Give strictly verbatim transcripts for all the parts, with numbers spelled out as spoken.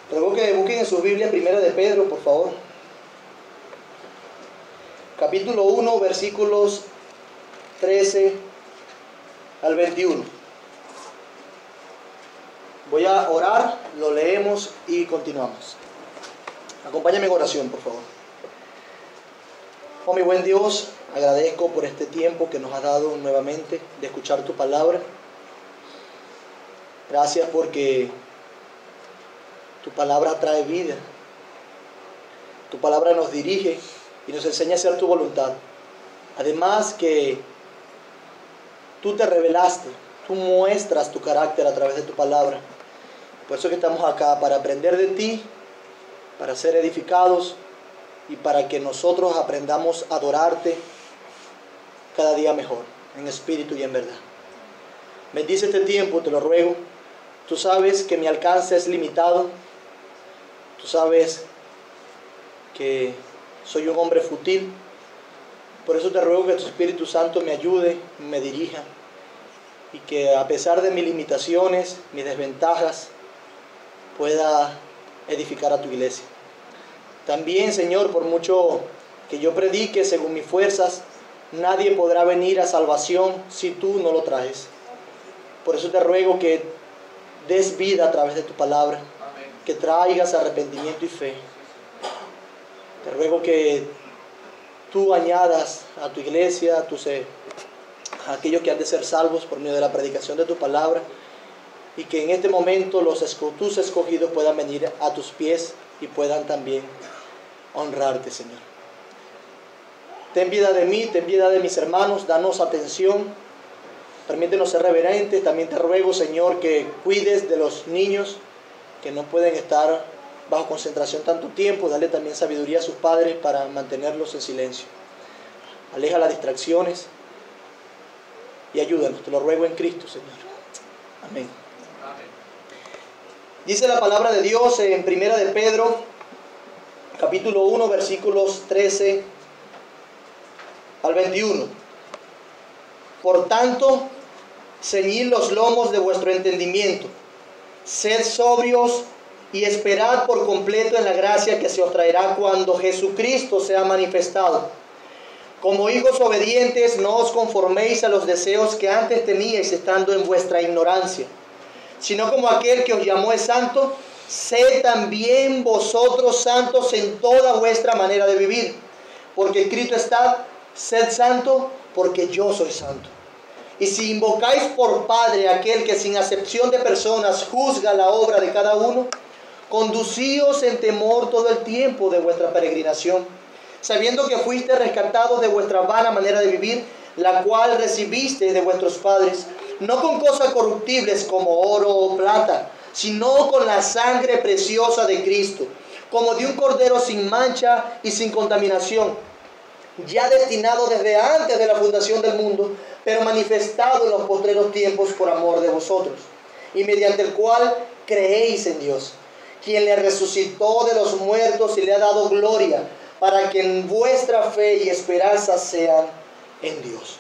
Ruego que busquen en sus Biblias Primera de Pedro, por favor. Capítulo uno, versículos trece al veintiuno. Voy a orar, lo leemos y continuamos. Acompáñame en oración, por favor. Oh, mi buen Dios, agradezco por este tiempo que nos has dado nuevamente de escuchar tu palabra. Gracias porque tu palabra trae vida. Tu palabra nos dirige y nos enseña a hacer tu voluntad. Además que tú te revelaste, tú muestras tu carácter a través de tu palabra. Por eso que estamos acá, para aprender de ti, para ser edificados y para que nosotros aprendamos a adorarte cada día mejor, en espíritu y en verdad. Bendice este tiempo, te lo ruego. Tú sabes que mi alcance es limitado. Tú sabes que soy un hombre fútil. Por eso te ruego que tu Espíritu Santo me ayude, me dirija. Y que a pesar de mis limitaciones, mis desventajas, pueda edificar a tu iglesia. También, Señor, por mucho que yo predique según mis fuerzas, nadie podrá venir a salvación si tú no lo traes. Por eso te ruego que des vida a través de tu palabra. Amén. Que traigas arrepentimiento y fe. Te ruego que tú añadas a tu iglesia, a, tus, a aquellos que han de ser salvos por medio de la predicación de tu palabra, y que en este momento los tus escogidos puedan venir a tus pies y puedan también honrarte, Señor. Ten piedad de mí, ten piedad de mis hermanos, danos atención, permítenos ser reverentes. También te ruego, Señor, que cuides de los niños que no pueden estar bajo concentración tanto tiempo. Dale también sabiduría a sus padres para mantenerlos en silencio. Aleja las distracciones y ayúdanos, te lo ruego en Cristo, Señor. Amén. Amén. Dice la palabra de Dios en Primera de Pedro, capítulo uno, versículos trece al veintiuno. Por tanto, ceñid los lomos de vuestro entendimiento, sed sobrios y esperad por completo en la gracia que se os traerá cuando Jesucristo sea manifestado. Como hijos obedientes, no os conforméis a los deseos que antes teníais estando en vuestra ignorancia, sino como aquel que os llamó es santo, sed también vosotros santos en toda vuestra manera de vivir, porque escrito está: sed santo porque yo soy santo. Y si invocáis por Padre aquel que sin acepción de personas juzga la obra de cada uno, conducíos en temor todo el tiempo de vuestra peregrinación, sabiendo que fuiste rescatados de vuestra vana manera de vivir, la cual recibisteis de vuestros padres, no con cosas corruptibles como oro o plata, sino con la sangre preciosa de Cristo, como de un cordero sin mancha y sin contaminación, ya destinado desde antes de la fundación del mundo, pero manifestado en los postreros tiempos por amor de vosotros, y mediante el cual creéis en Dios, quien le resucitó de los muertos y le ha dado gloria, para que en vuestra fe y esperanza sean en Dios.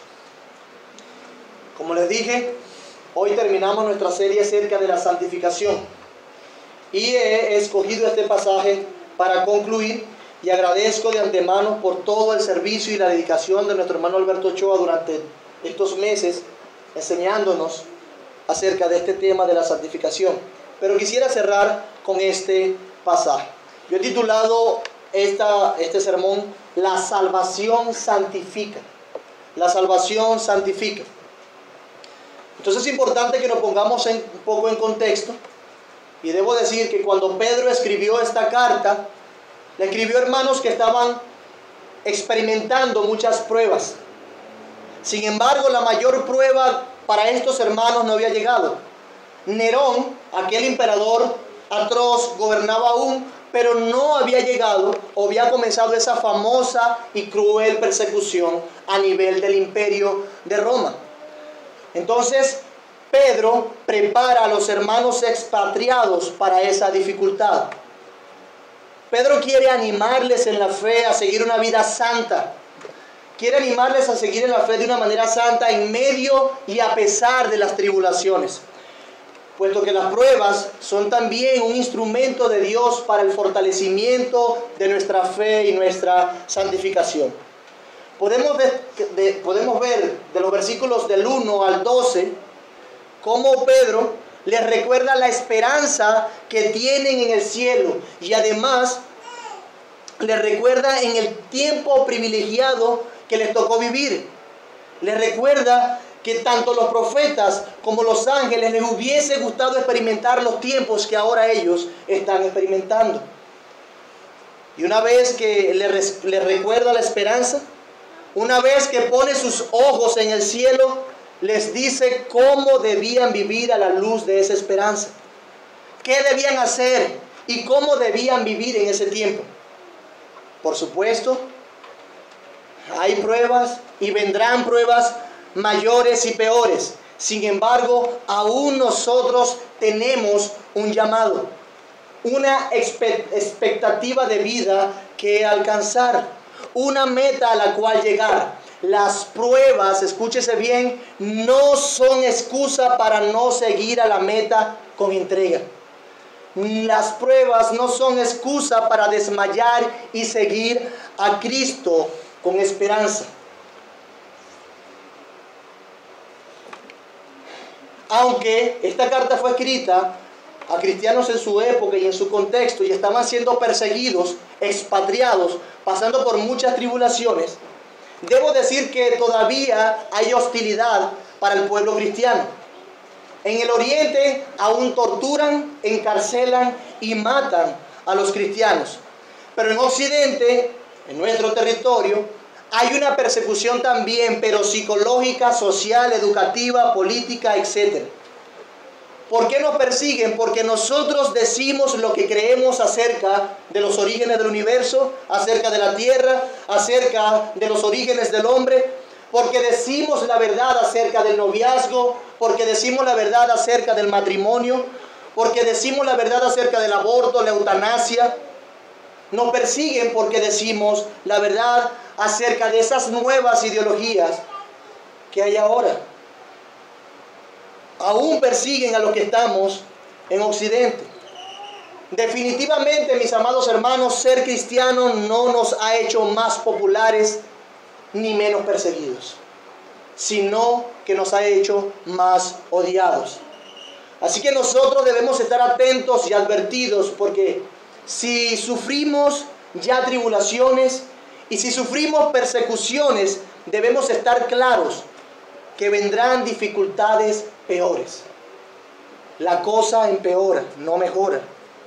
Como les dije, hoy terminamos nuestra serie acerca de la santificación, y he escogido este pasaje para concluir, y agradezco de antemano por todo el servicio y la dedicación de nuestro hermano Alberto Ochoa durante estos meses, enseñándonos acerca de este tema de la santificación. Pero quisiera cerrar con este pasaje. Yo he titulado esta, este sermón: La salvación santifica. La salvación santifica. Entonces es importante que nos pongamos en, un poco en contexto. Y debo decir que cuando Pedro escribió esta carta, le escribió a hermanos que estaban experimentando muchas pruebas. Sin embargo, la mayor prueba para estos hermanos no había llegado. Nerón, aquel emperador atroz, gobernaba aún, pero no había llegado o había comenzado esa famosa y cruel persecución a nivel del imperio de Roma. Entonces, Pedro prepara a los hermanos expatriados para esa dificultad. Pedro quiere animarles en la fe a seguir una vida santa. Quiere animarles a seguir en la fe de una manera santa en medio y a pesar de las tribulaciones. puesto que las pruebas son también un instrumento de Dios para el fortalecimiento de nuestra fe y nuestra santificación. Podemos ver, de, podemos ver de los versículos del uno al doce cómo Pedro les recuerda la esperanza que tienen en el cielo y además les recuerda en el tiempo privilegiado que les tocó vivir. Les recuerda que tanto los profetas como los ángeles les hubiese gustado experimentar los tiempos que ahora ellos están experimentando. Y una vez que les, les recuerda la esperanza, una vez que pone sus ojos en el cielo, les dice cómo debían vivir a la luz de esa esperanza. ¿Qué debían hacer y cómo debían vivir en ese tiempo? Por supuesto, hay pruebas y vendrán pruebas mayores y peores. Sin embargo, aún nosotros tenemos un llamado, una expectativa de vida que alcanzar, una meta a la cual llegar. Las pruebas, escúchese bien, no son excusa para no seguir a la meta con entrega. Las pruebas no son excusa para desmayar y seguir a Cristo con esperanza. Aunque esta carta fue escrita a cristianos en su época y en su contexto y estaban siendo perseguidos, expatriados, pasando por muchas tribulaciones, debo decir que todavía hay hostilidad para el pueblo cristiano. En el oriente aún torturan, encarcelan y matan a los cristianos. Pero en occidente, en nuestro territorio, hay una persecución también, pero psicológica, social, educativa, política, etcétera. ¿Por qué nos persiguen? Porque nosotros decimos lo que creemos acerca de los orígenes del universo, acerca de la tierra, acerca de los orígenes del hombre, porque decimos la verdad acerca del noviazgo, porque decimos la verdad acerca del matrimonio, porque decimos la verdad acerca del aborto, la eutanasia. Nos persiguen porque decimos la verdad acerca de esas nuevas ideologías que hay ahora. Aún persiguen a los que estamos en Occidente. Definitivamente, mis amados hermanos, ser cristiano no nos ha hecho más populares ni menos perseguidos, sino que nos ha hecho más odiados. Así que nosotros debemos estar atentos y advertidos, porque si sufrimos ya tribulaciones y si sufrimos persecuciones, debemos estar claros que vendrán dificultades peores. La cosa empeora, no mejora.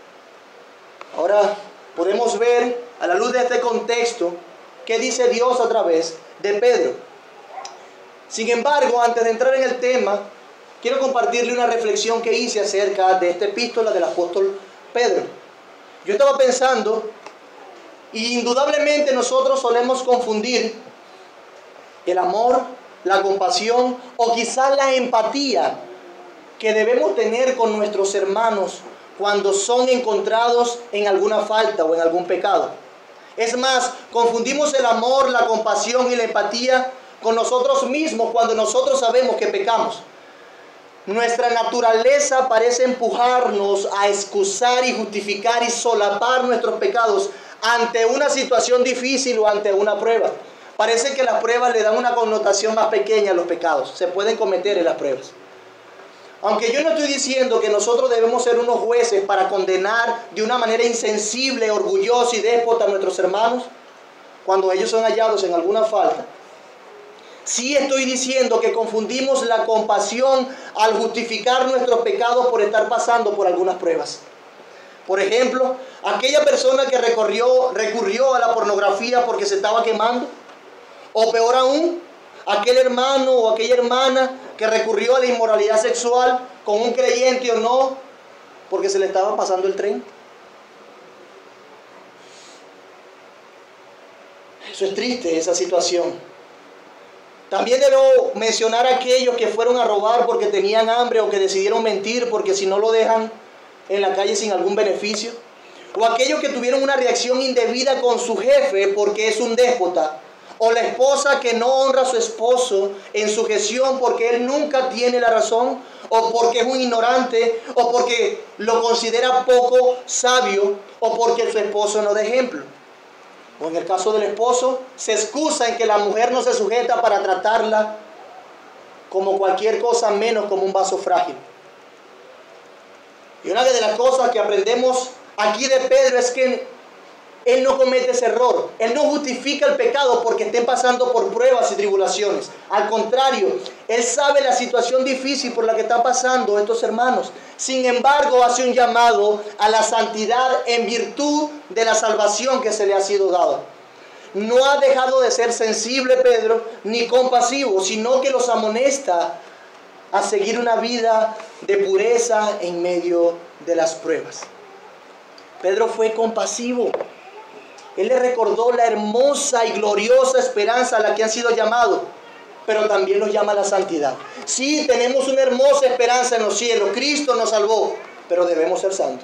Ahora podemos ver a la luz de este contexto qué dice Dios a través de Pedro. Sin embargo, antes de entrar en el tema, quiero compartirle una reflexión que hice acerca de esta epístola del apóstol Pedro. Yo estaba pensando, y indudablemente nosotros solemos confundir el amor, la compasión o quizás la empatía que debemos tener con nuestros hermanos cuando son encontrados en alguna falta o en algún pecado. Es más, confundimos el amor, la compasión y la empatía con nosotros mismos cuando nosotros sabemos que pecamos. Nuestra naturaleza parece empujarnos a excusar y justificar y solapar nuestros pecados ante una situación difícil o ante una prueba. Parece que las pruebas le dan una connotación más pequeña a los pecados. Se pueden cometer en las pruebas. Aunque yo no estoy diciendo que nosotros debemos ser unos jueces para condenar de una manera insensible, orgullosa y déspota a nuestros hermanos cuando ellos son hallados en alguna falta. Sí estoy diciendo que confundimos la compasión al justificar nuestros pecados por estar pasando por algunas pruebas. Por ejemplo, aquella persona que recurrió, recurrió a la pornografía porque se estaba quemando. O peor aún, aquel hermano o aquella hermana que recurrió a la inmoralidad sexual con un creyente o no, porque se le estaba pasando el tren. Eso es triste, esa situación. También debo mencionar a aquellos que fueron a robar porque tenían hambre o que decidieron mentir porque si no lo dejan en la calle sin algún beneficio. O aquellos que tuvieron una reacción indebida con su jefe porque es un déspota. O la esposa que no honra a su esposo en sujeción porque él nunca tiene la razón, o porque es un ignorante, o porque lo considera poco sabio, o porque su esposo no da ejemplo. O en el caso del esposo, se excusa en que la mujer no se sujeta para tratarla como cualquier cosa menos como un vaso frágil. Y una de las cosas que aprendemos aquí de Pedro es que él no comete ese error. Él no justifica el pecado porque estén pasando por pruebas y tribulaciones. Al contrario, él sabe la situación difícil por la que están pasando estos hermanos. Sin embargo, hace un llamado a la santidad en virtud de la salvación que se le ha sido dada. No ha dejado de ser sensible Pedro ni compasivo, sino que los amonesta a seguir una vida de pureza en medio de las pruebas. Pedro fue compasivo. Él le recordó la hermosa y gloriosa esperanza a la que han sido llamados, pero también los llama a la santidad. Sí, tenemos una hermosa esperanza en los cielos. Cristo nos salvó, pero debemos ser santos.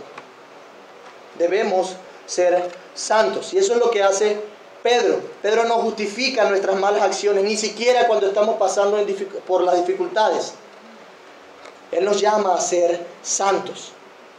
Debemos ser santos. Y eso es lo que hace Pedro. Pedro no justifica nuestras malas acciones, ni siquiera cuando estamos pasando en dific- por las dificultades. Él nos llama a ser santos.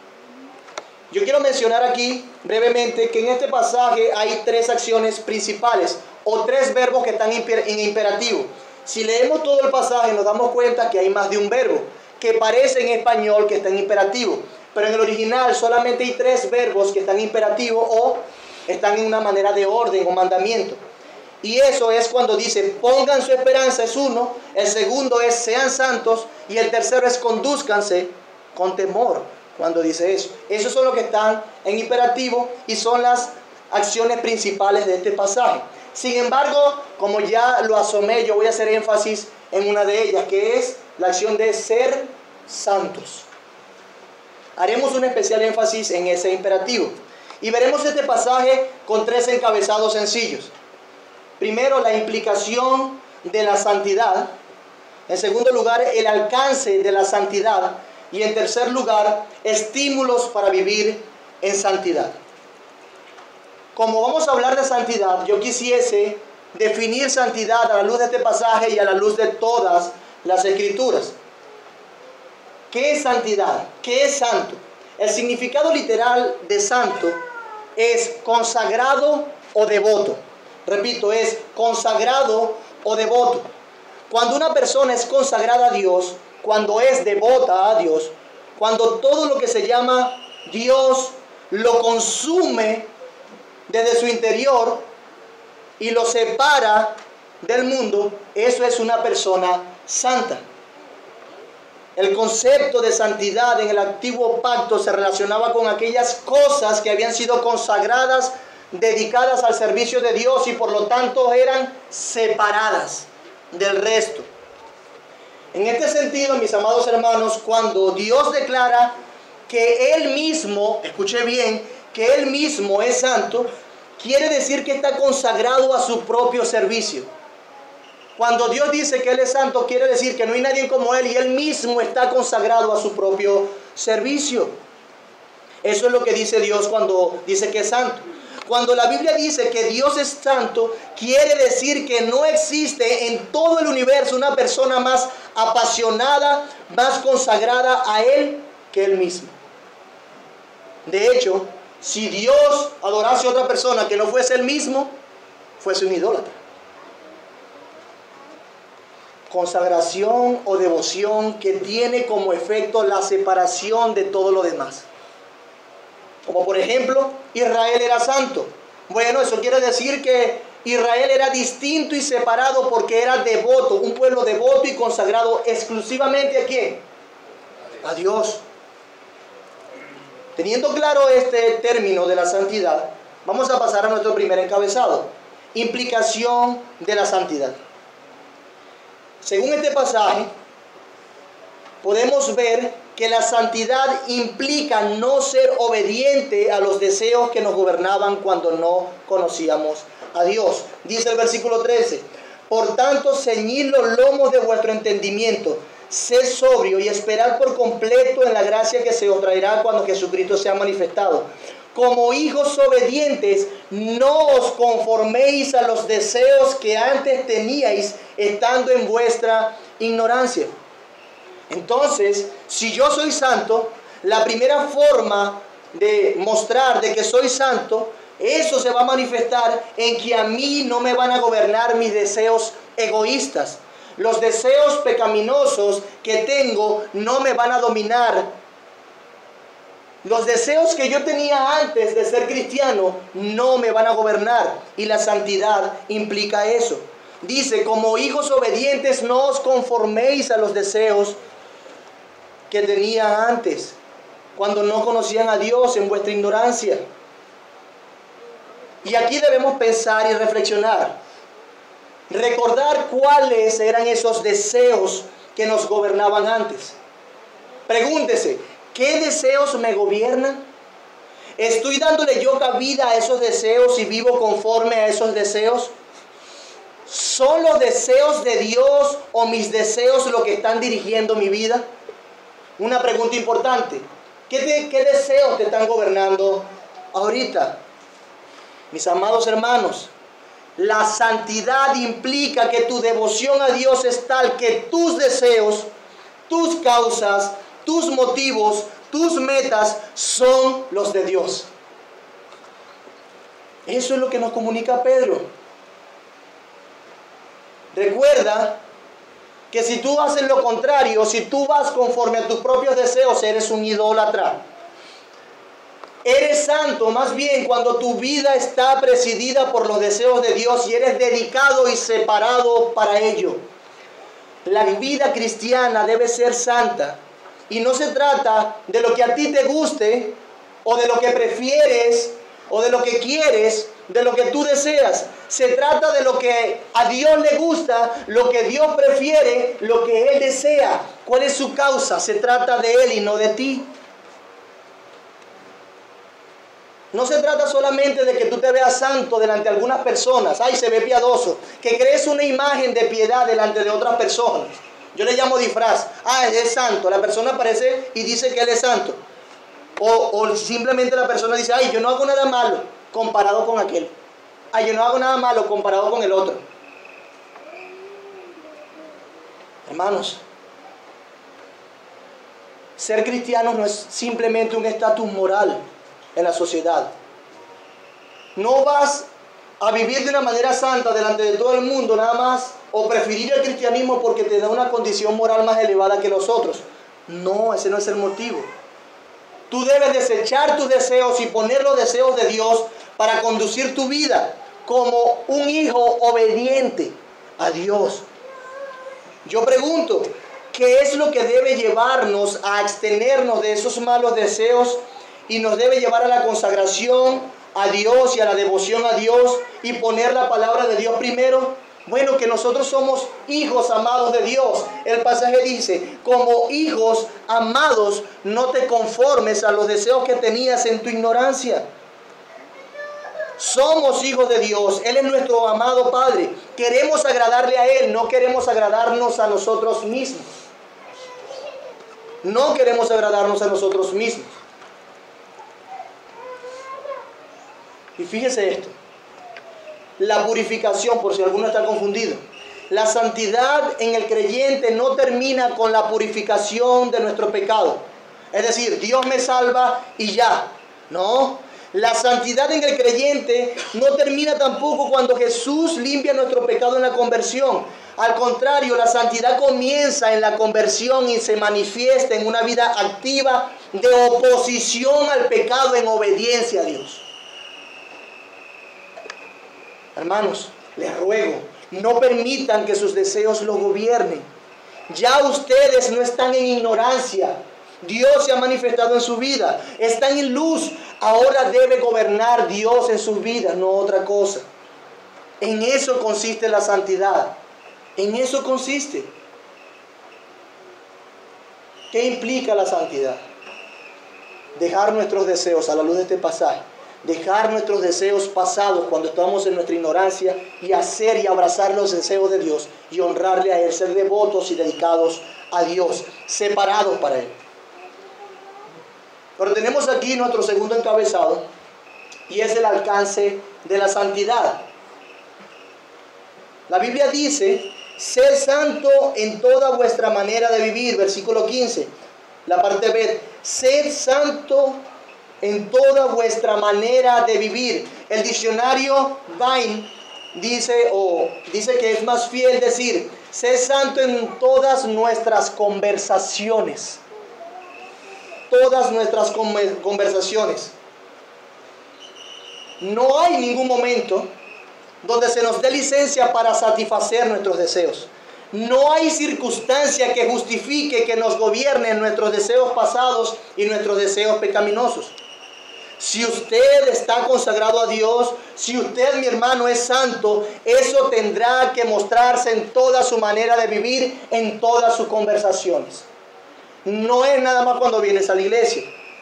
Yo quiero mencionar aquí brevemente que en este pasaje hay tres acciones principales o tres verbos que están en imperativo. Si leemos todo el pasaje nos damos cuenta que hay más de un verbo que parece en español que está en imperativo, pero en el original solamente hay tres verbos que están en imperativo o están en una manera de orden o mandamiento. Y eso es cuando dice pongan su esperanza, es uno, el segundo es sean santos y el tercero es condúzcanse con temor. Cuando dice eso, esos son los que están en imperativo y son las acciones principales de este pasaje. Sin embargo, como ya lo asomé, yo voy a hacer énfasis en una de ellas, que es la acción de ser santos. Haremos un especial énfasis en ese imperativo y veremos este pasaje con tres encabezados sencillos. Primero, la implicación de la santidad. En segundo lugar, el alcance de la santidad. Y en tercer lugar, estímulos para vivir en santidad. Como vamos a hablar de santidad, yo quisiese definir santidad a la luz de este pasaje y a la luz de todas las escrituras. ¿Qué es santidad? ¿Qué es santo? El significado literal de santo es consagrado o devoto. Repito, es consagrado o devoto. Cuando una persona es consagrada a Dios, cuando es devota a Dios, cuando todo lo que se llama Dios lo consume desde su interior y lo separa del mundo, eso es una persona santa. El concepto de santidad en el antiguo pacto se relacionaba con aquellas cosas que habían sido consagradas, dedicadas al servicio de Dios y por lo tanto eran separadas del resto. En este sentido, mis amados hermanos, cuando Dios declara que Él mismo, escuche bien, que Él mismo es santo, quiere decir que está consagrado a su propio servicio. Cuando Dios dice que Él es santo, quiere decir que no hay nadie como Él y Él mismo está consagrado a su propio servicio. Eso es lo que dice Dios cuando dice que es santo. Cuando la Biblia dice que Dios es santo, quiere decir que no existe en todo el universo una persona más apasionada, más consagrada a Él que Él mismo. De hecho, si Dios adorase a otra persona que no fuese Él mismo, fuese un idólatra. Consagración o devoción que tiene como efecto la separación de todo lo demás. Como por ejemplo, Israel era santo. Bueno, eso quiere decir que Israel era distinto y separado porque era devoto, un pueblo devoto y consagrado exclusivamente ¿a quién? A Dios. Teniendo claro este término de la santidad, vamos a pasar a nuestro primer encabezado. Implicación de la santidad. Según este pasaje, podemos ver que la santidad implica no ser obediente a los deseos que nos gobernaban cuando no conocíamos a Dios. Dice el versículo trece, por tanto, ceñid los lomos de vuestro entendimiento, sed sobrio y esperad por completo en la gracia que se os traerá cuando Jesucristo sea manifestado. como hijos obedientes, no os conforméis a los deseos que antes teníais estando en vuestra ignorancia. Entonces, si yo soy santo, la primera forma de mostrar de que soy santo, eso se va a manifestar en que a mí no me van a gobernar mis deseos egoístas. Los deseos pecaminosos que tengo no me van a dominar. Los deseos que yo tenía antes de ser cristiano no me van a gobernar. Y la santidad implica eso. Dice, como hijos obedientes no os conforméis a los deseos que tenía antes, cuando no conocían a Dios en vuestra ignorancia. Y aquí debemos pensar y reflexionar. Recordar cuáles eran esos deseos que nos gobernaban antes. Pregúntese, ¿qué deseos me gobiernan? ¿Estoy dándole yo cabida a esos deseos y vivo conforme a esos deseos? ¿Son los deseos de Dios o mis deseos los que están dirigiendo mi vida? Una pregunta importante. ¿Qué, te, qué deseos te están gobernando ahorita? Mis amados hermanos, la santidad implica que tu devoción a Dios es tal que tus deseos, tus causas, tus motivos, tus metas son los de Dios. Eso es lo que nos comunica Pedro. Recuerda que si tú haces lo contrario, si tú vas conforme a tus propios deseos, eres un idólatra. Eres santo más bien cuando tu vida está presidida por los deseos de Dios y eres dedicado y separado para ello. La vida cristiana debe ser santa y no se trata de lo que a ti te guste o de lo que prefieres o de lo que quieres, de lo que tú deseas. Se trata de lo que a Dios le gusta, lo que Dios prefiere, lo que Él desea. ¿Cuál es su causa? Se trata de Él y no de ti. No se trata solamente de que tú te veas santo delante de algunas personas. Ay, se ve piadoso. Que crees una imagen de piedad delante de otras personas. Yo le llamo disfraz. Ah, es santo. La persona aparece y dice que él es santo. O, o simplemente la persona dice, ay, yo no hago nada malo comparado con aquel. Ay, yo no hago nada malo comparado con el otro. Hermanos, ser cristiano no es simplemente un estatus moral en la sociedad. No vas a vivir de una manera santa delante de todo el mundo nada más, o preferir el cristianismo porque te da una condición moral más elevada que los otros. No, ese no es el motivo. Tú debes desechar tus deseos y poner los deseos de Dios para conducir tu vida como un hijo obediente a Dios. Yo pregunto, ¿qué es lo que debe llevarnos a abstenernos de esos malos deseos y nos debe llevar a la consagración a Dios y a la devoción a Dios y poner la palabra de Dios primero? Bueno, que nosotros somos hijos amados de Dios. El pasaje dice, como hijos amados, no te conformes a los deseos que tenías en tu ignorancia. Somos hijos de Dios. Él es nuestro amado Padre. Queremos agradarle a Él, no queremos agradarnos a nosotros mismos. No queremos agradarnos a nosotros mismos. Y fíjese esto. La purificación, por si alguno está confundido. La santidad en el creyente no termina con la purificación de nuestro pecado. Es decir, Dios me salva y ya. No. La santidad en el creyente no termina tampoco cuando Jesús limpia nuestro pecado en la conversión. Al contrario, la santidad comienza en la conversión y se manifiesta en una vida activa de oposición al pecado en obediencia a Dios. Hermanos, les ruego, no permitan que sus deseos los gobiernen. Ya ustedes no están en ignorancia. Dios se ha manifestado en su vida. Están en luz. Ahora debe gobernar Dios en sus vidas, no otra cosa. En eso consiste la santidad. En eso consiste. ¿Qué implica la santidad? Dejar nuestros deseos a la luz de este pasaje. Dejar nuestros deseos pasados cuando estamos en nuestra ignorancia y hacer y abrazar los deseos de Dios y honrarle a Él, ser devotos y dedicados a Dios, separados para Él. Pero tenemos aquí nuestro segundo encabezado y es el alcance de la santidad. La Biblia dice: sed santo en toda vuestra manera de vivir. Versículo quince, la parte B. Sed santo en toda vuestra manera de vivir. El diccionario Vine dice, o dice que es más fiel decir: sed santo en todas nuestras conversaciones. Todas nuestras conversaciones. No hay ningún momento donde se nos dé licencia para satisfacer nuestros deseos. No hay circunstancia que justifique que nos gobiernen nuestros deseos pasados y nuestros deseos pecaminosos. Si usted está consagrado a Dios, si usted, mi hermano, es santo, eso tendrá que mostrarse en toda su manera de vivir, en todas sus conversaciones. No es nada más cuando vienes a la iglesia.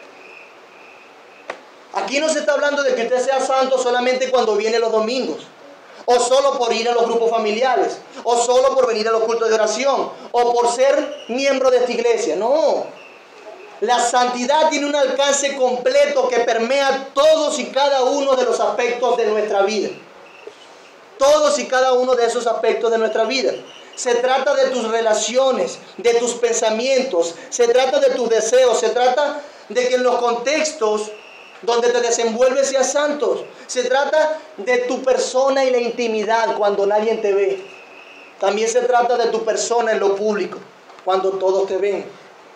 Aquí no se está hablando de que usted sea santo solamente cuando viene los domingos, o solo por ir a los grupos familiares, o solo por venir a los cultos de oración, o por ser miembro de esta iglesia. No. La santidad tiene un alcance completo que permea todos y cada uno de los aspectos de nuestra vida. Todos y cada uno de esos aspectos de nuestra vida. Se trata de tus relaciones, de tus pensamientos, se trata de tus deseos, se trata de que en los contextos donde te desenvuelves seas santos. Se trata de tu persona y la intimidad cuando nadie te ve. También se trata de tu persona en lo público, cuando todos te ven.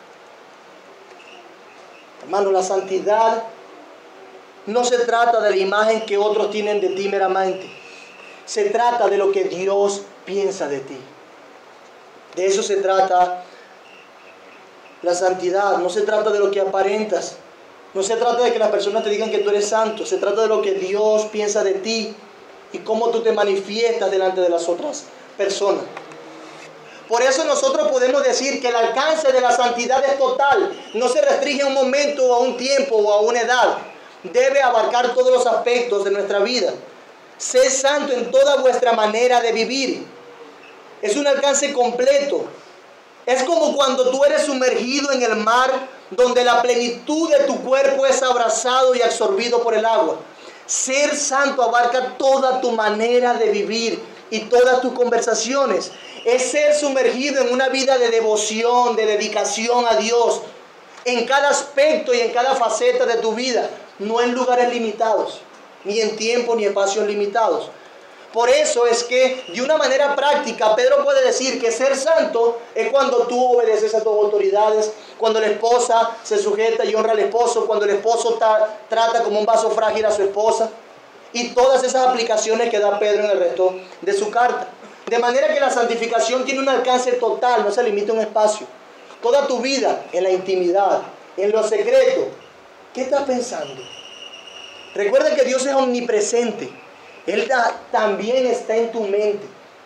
Hermano, la santidad no se trata de la imagen que otros tienen de ti meramente. Se trata de lo que Dios piensa de ti. De eso se trata la santidad. No se trata de lo que aparentas. No se trata de que las personas te digan que tú eres santo. Se trata de lo que Dios piensa de ti y cómo tú te manifiestas delante de las otras personas. Por eso nosotros podemos decir que el alcance de la santidad es total. No se restringe a un momento o a un tiempo o a una edad. Debe abarcar todos los aspectos de nuestra vida. Sé santo en toda vuestra manera de vivir. Es un alcance completo. Es como cuando tú eres sumergido en el mar, donde la plenitud de tu cuerpo es abrazado y absorbido por el agua. Ser santo abarca toda tu manera de vivir y todas tus conversaciones. Es ser sumergido en una vida de devoción, de dedicación a Dios, en cada aspecto y en cada faceta de tu vida, no en lugares limitados, ni en tiempo ni espacios limitados. Por eso es que de una manera práctica Pedro puede decir que ser santo es cuando tú obedeces a tus autoridades, cuando la esposa se sujeta y honra al esposo, cuando el esposo ta, trata como un vaso frágil a su esposa, y todas esas aplicaciones que da Pedro en el resto de su carta. De manera que la santificación tiene un alcance total, no se limita a un espacio. Toda tu vida en la intimidad, en lo secreto, ¿qué estás pensando? Recuerda que Dios es omnipresente. Él da, también está en tu mente.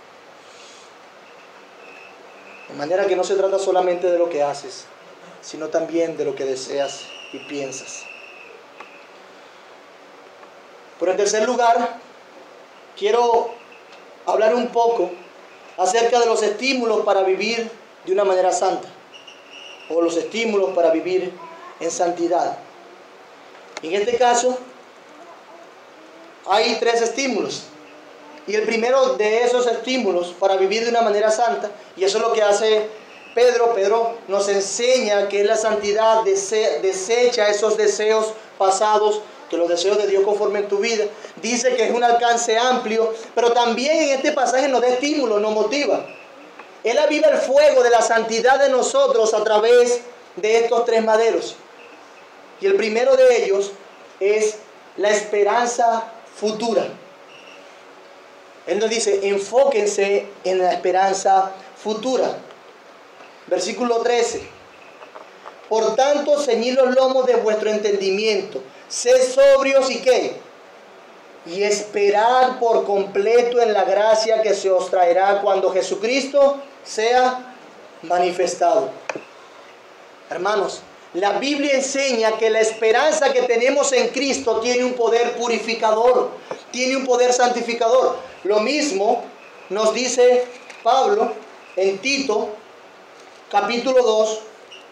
De manera que no se trata solamente de lo que haces, sino también de lo que deseas y piensas. Pero en tercer lugar, quiero hablar un poco acerca de los estímulos para vivir de una manera santa, o los estímulos para vivir en santidad. En este caso, hay tres estímulos. Y el primero de esos estímulos para vivir de una manera santa, y eso es lo que hace Pedro, Pedro nos enseña que la santidad dese, desecha esos deseos pasados, que los deseos de Dios conformen tu vida. Dice que es un alcance amplio, pero también en este pasaje nos da estímulo, nos motiva. Él aviva el fuego de la santidad de nosotros a través de estos tres maderos. Y el primero de ellos es la esperanza futura. Él nos dice, enfóquense en la esperanza futura. Versículo trece. Por tanto, ceñid los lomos de vuestro entendimiento, sed sobrios y qué, y esperad por completo en la gracia que se os traerá cuando Jesucristo sea manifestado. Hermanos, la Biblia enseña que la esperanza que tenemos en Cristo tiene un poder purificador, tiene un poder santificador. Lo mismo nos dice Pablo en Tito, capítulo dos,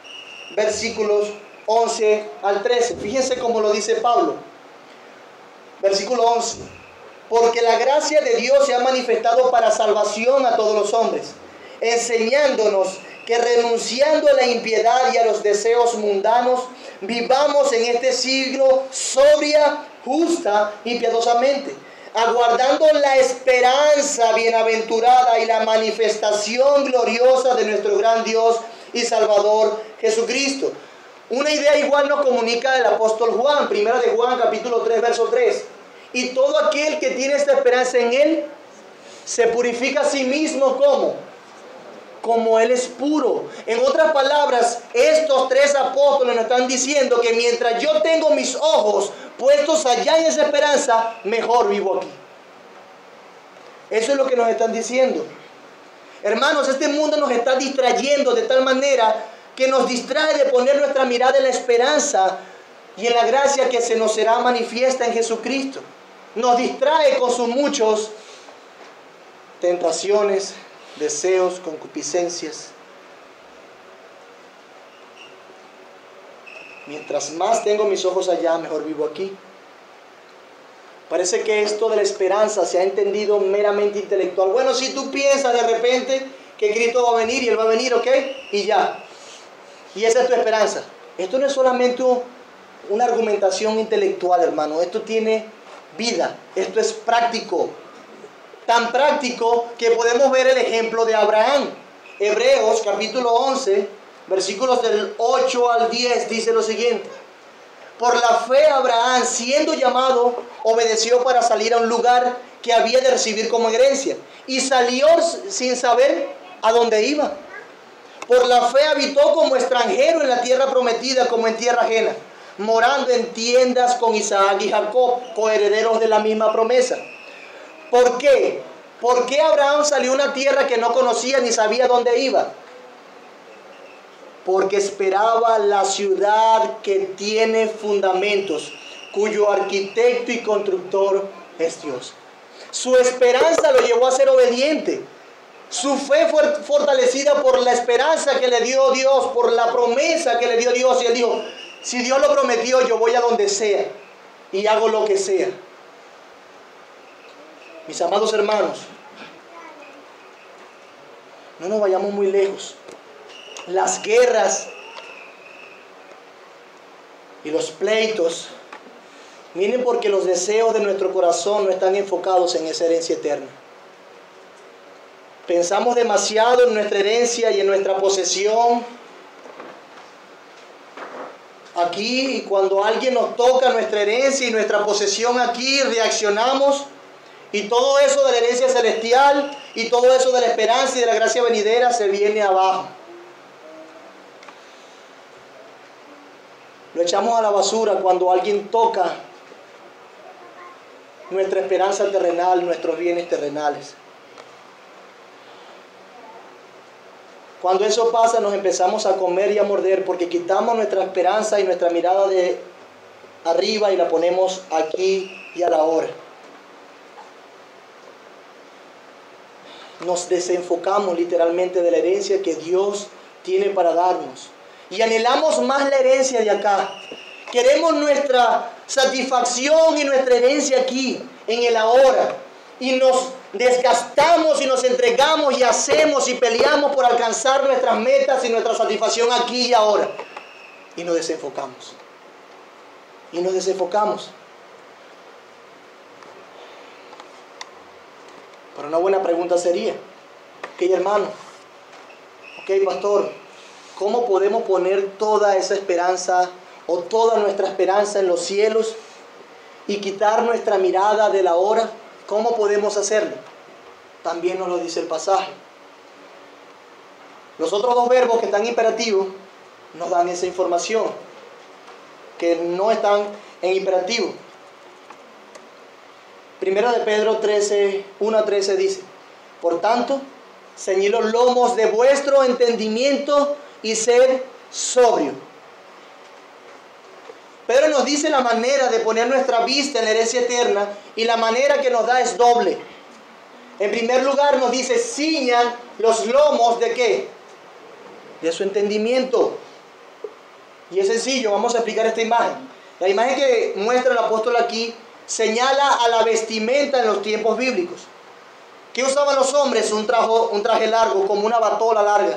versículos once al trece. Fíjense cómo lo dice Pablo. Versículo once. Porque la gracia de Dios se ha manifestado para salvación a todos los hombres, enseñándonos que renunciando a la impiedad y a los deseos mundanos, vivamos en este siglo sobria, justa y piadosamente, aguardando la esperanza bienaventurada y la manifestación gloriosa de nuestro gran Dios y Salvador Jesucristo. Una idea igual nos comunica el apóstol Juan, primera de Juan capítulo tres, verso tres. Y todo aquel que tiene esta esperanza en Él, se purifica a sí mismo como, como Él es puro. En otras palabras, estos tres apóstoles nos están diciendo que mientras yo tengo mis ojos puestos allá en esa esperanza, mejor vivo aquí. Eso es lo que nos están diciendo. Hermanos, este mundo nos está distrayendo de tal manera que nos distrae de poner nuestra mirada en la esperanza y en la gracia que se nos será manifiesta en Jesucristo. Nos distrae con sus muchos tentaciones, deseos, concupiscencias. Mientras más tengo mis ojos allá, mejor vivo aquí. Parece que esto de la esperanza se ha entendido meramente intelectual. Bueno, si tú piensas de repente que Cristo va a venir y Él va a venir, ¿ok? Y ya. Y esa es tu esperanza. Esto no es solamente una argumentación intelectual, hermano. Esto tiene vida. Esto es práctico. Tan práctico que podemos ver el ejemplo de Abraham. Hebreos capítulo once, versículos del ocho al diez, dice lo siguiente. Por la fe Abraham, siendo llamado, obedeció para salir a un lugar que había de recibir como herencia. Y salió sin saber a dónde iba. Por la fe habitó como extranjero en la tierra prometida, como en tierra ajena, morando en tiendas con Isaac y Jacob, coherederos de la misma promesa. ¿Por qué? ¿Por qué Abraham salió a una tierra que no conocía ni sabía dónde iba? Porque esperaba la ciudad que tiene fundamentos, cuyo arquitecto y constructor es Dios. Su esperanza lo llevó a ser obediente. Su fe fue fortalecida por la esperanza que le dio Dios, por la promesa que le dio Dios. Y él dijo, si Dios lo prometió, yo voy a donde sea y hago lo que sea. Mis amados hermanos, no nos vayamos muy lejos. Las guerras y los pleitos vienen porque los deseos de nuestro corazón no están enfocados en esa herencia eterna. Pensamos demasiado en nuestra herencia y en nuestra posesión aquí, y cuando alguien nos toca nuestra herencia y nuestra posesión aquí, reaccionamos, y todo eso de la herencia celestial y todo eso de la esperanza y de la gracia venidera se viene abajo. Lo echamos a la basura cuando alguien toca nuestra esperanza terrenal, nuestros bienes terrenales. Cuando eso pasa, nos empezamos a comer y a morder porque quitamos nuestra esperanza y nuestra mirada de arriba y la ponemos aquí y a la hora. Nos desenfocamos literalmente de la herencia que Dios tiene para darnos. Y anhelamos más la herencia de acá. Queremos nuestra satisfacción y nuestra herencia aquí, en el ahora. Y nos desgastamos y nos entregamos y hacemos y peleamos por alcanzar nuestras metas y nuestra satisfacción aquí y ahora. Y nos desenfocamos. Y nos desenfocamos. Pero una buena pregunta sería, ok, hermano, ok, pastor, ¿cómo podemos poner toda esa esperanza o toda nuestra esperanza en los cielos y quitar nuestra mirada de la hora? ¿Cómo podemos hacerlo? También nos lo dice el pasaje. Los otros dos verbos que están imperativos nos dan esa información, que no están en imperativo. Primera de Pedro trece, uno a trece dice, por tanto, ceñid los lomos de vuestro entendimiento y sed sobrio. Pedro nos dice la manera de poner nuestra vista en la herencia eterna, y la manera que nos da es doble. En primer lugar nos dice, ciñan los lomos de ¿qué? De su entendimiento. Y es sencillo, vamos a explicar esta imagen. La imagen que muestra el apóstol aquí señala a la vestimenta en los tiempos bíblicos. ¿Qué usaban los hombres? Un, trajo, un traje largo, como una batola larga.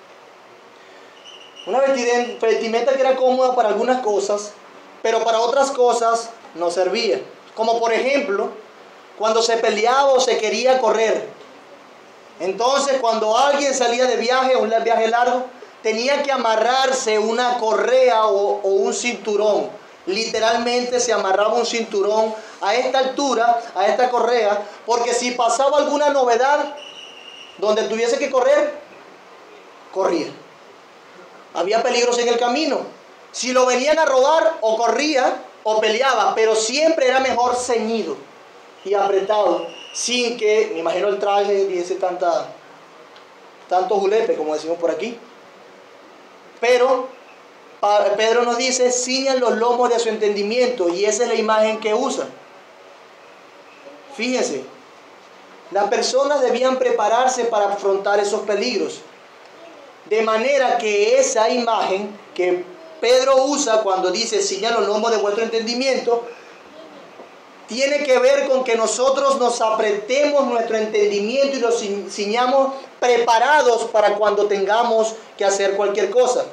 Una vestimenta que era cómoda para algunas cosas, pero para otras cosas no servía. Como por ejemplo, cuando se peleaba o se quería correr. Entonces, cuando alguien salía de viaje, un viaje largo, tenía que amarrarse una correa o, o un cinturón. Literalmente se amarraba un cinturón a esta altura, a esta correa, porque si pasaba alguna novedad donde tuviese que correr, corría. Había peligros en el camino. Si lo venían a robar, o corría o peleaba, pero siempre era mejor ceñido y apretado, sin que, me imagino, el traje diese tanta, tanto julepe, como decimos por aquí. Pero Pedro nos dice, ciñan los lomos de su entendimiento, y esa es la imagen que usa. Fíjense, las personas debían prepararse para afrontar esos peligros, de manera que esa imagen que Pedro usa cuando dice, ciñan los lomos de vuestro entendimiento, tiene que ver con que nosotros nos apretemos nuestro entendimiento y nos ciñamos preparados para cuando tengamos que hacer cualquier cosa.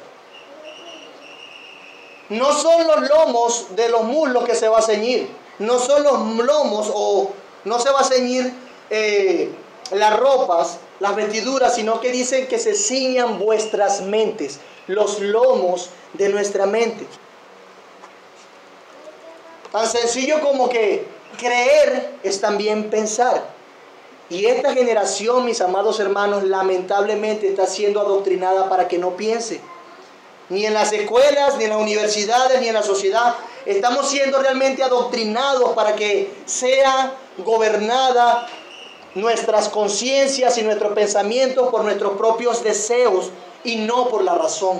No son los lomos de los muslos que se va a ceñir. No son los lomos o no se va a ceñir eh, las ropas, las vestiduras, sino que dicen que se ciñan vuestras mentes, los lomos de nuestra mente. Tan sencillo como que creer es también pensar. Y esta generación, mis amados hermanos, lamentablemente está siendo adoctrinada para que no piense. Ni en las escuelas, ni en las universidades, ni en la sociedad. Estamos siendo realmente adoctrinados para que sea gobernada nuestras conciencias y nuestros pensamientos por nuestros propios deseos y no por la razón.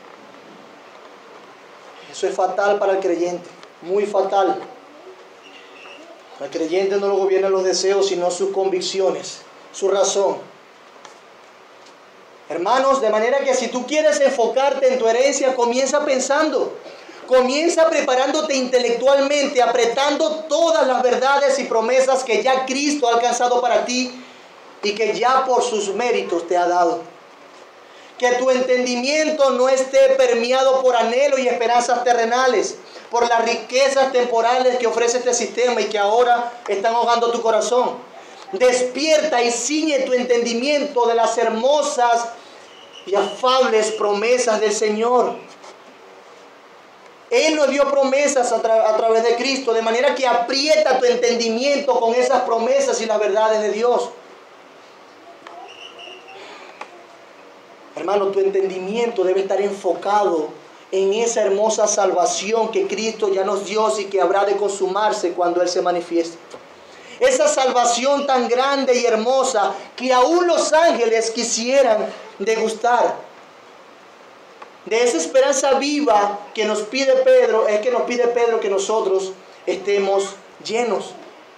Eso es fatal para el creyente, muy fatal. Al creyente no lo gobiernan los deseos, sino sus convicciones, su razón. Hermanos, de manera que si tú quieres enfocarte en tu herencia, comienza pensando. Comienza preparándote intelectualmente, apretando todas las verdades y promesas que ya Cristo ha alcanzado para ti y que ya por sus méritos te ha dado. Que tu entendimiento no esté permeado por anhelos y esperanzas terrenales, por las riquezas temporales que ofrece este sistema y que ahora están ahogando tu corazón. Despierta y ciñe tu entendimiento de las hermosas y afables promesas del Señor. Él nos dio promesas a, tra- a través de Cristo, de manera que aprieta tu entendimiento con esas promesas y las verdades de Dios. Hermano, tu entendimiento debe estar enfocado en esa hermosa salvación que Cristo ya nos dio y que habrá de consumarse cuando Él se manifieste. Esa salvación tan grande y hermosa que aún los ángeles quisieran degustar. De esa esperanza viva que nos pide Pedro, es que nos pide Pedro que nosotros estemos llenos.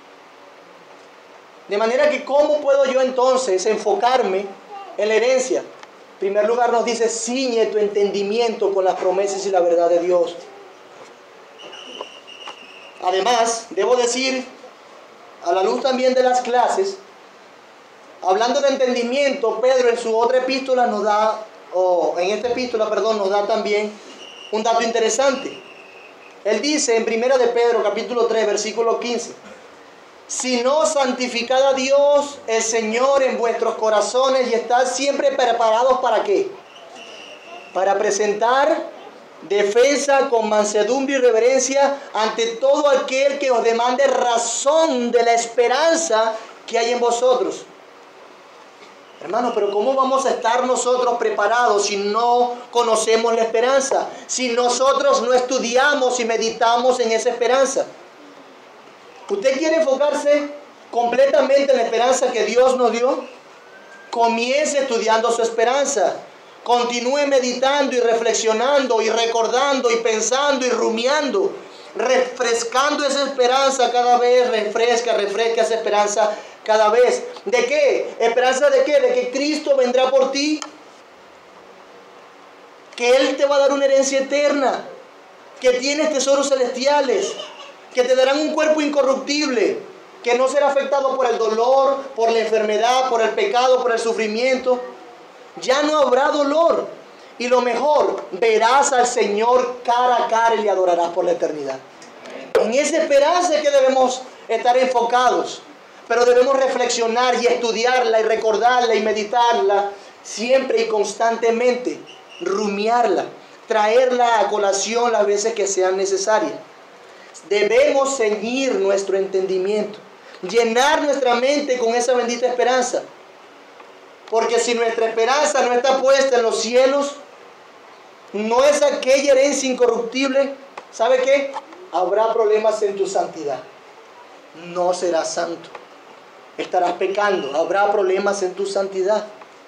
De manera que, ¿cómo puedo yo entonces enfocarme en la herencia? En primer lugar nos dice, ciñe tu entendimiento con las promesas y la verdad de Dios. Además, debo decir, a la luz también de las clases, hablando de entendimiento, Pedro en su otra epístola nos da, o en esta epístola, perdón, nos da también un dato interesante. Él dice en primera de Pedro, capítulo tres, versículo quince, sino santificad a Dios el Señor en vuestros corazones y estad siempre preparados ¿para qué? Para presentar defensa con mansedumbre y reverencia ante todo aquel que os demande razón de la esperanza que hay en vosotros. Hermano, pero ¿cómo vamos a estar nosotros preparados si no conocemos la esperanza? Si nosotros no estudiamos y meditamos en esa esperanza. ¿Usted quiere enfocarse completamente en la esperanza que Dios nos dio? Comience estudiando su esperanza. Continúe meditando y reflexionando y recordando y pensando y rumiando. Refrescando esa esperanza cada vez, refresca, refresca esa esperanza cada vez. ¿De qué? ¿Esperanza de qué? De que Cristo vendrá por ti. Que Él te va a dar una herencia eterna. Que tienes tesoros celestiales. que te darán un cuerpo incorruptible, que no será afectado por el dolor, por la enfermedad, por el pecado, por el sufrimiento. Ya no habrá dolor. Y lo mejor, verás al Señor cara a cara y le adorarás por la eternidad. En esa esperanza es que debemos estar enfocados. Pero debemos reflexionar y estudiarla y recordarla y meditarla siempre y constantemente. Rumiarla, traerla a colación las veces que sean necesarias. Debemos ceñir nuestro entendimiento, llenar nuestra mente con esa bendita esperanza. Porque si nuestra esperanza no está puesta en los cielos, no es aquella herencia incorruptible, ¿sabe qué? Habrá problemas en tu santidad. No serás santo. Estarás pecando. Habrá problemas en tu santidad.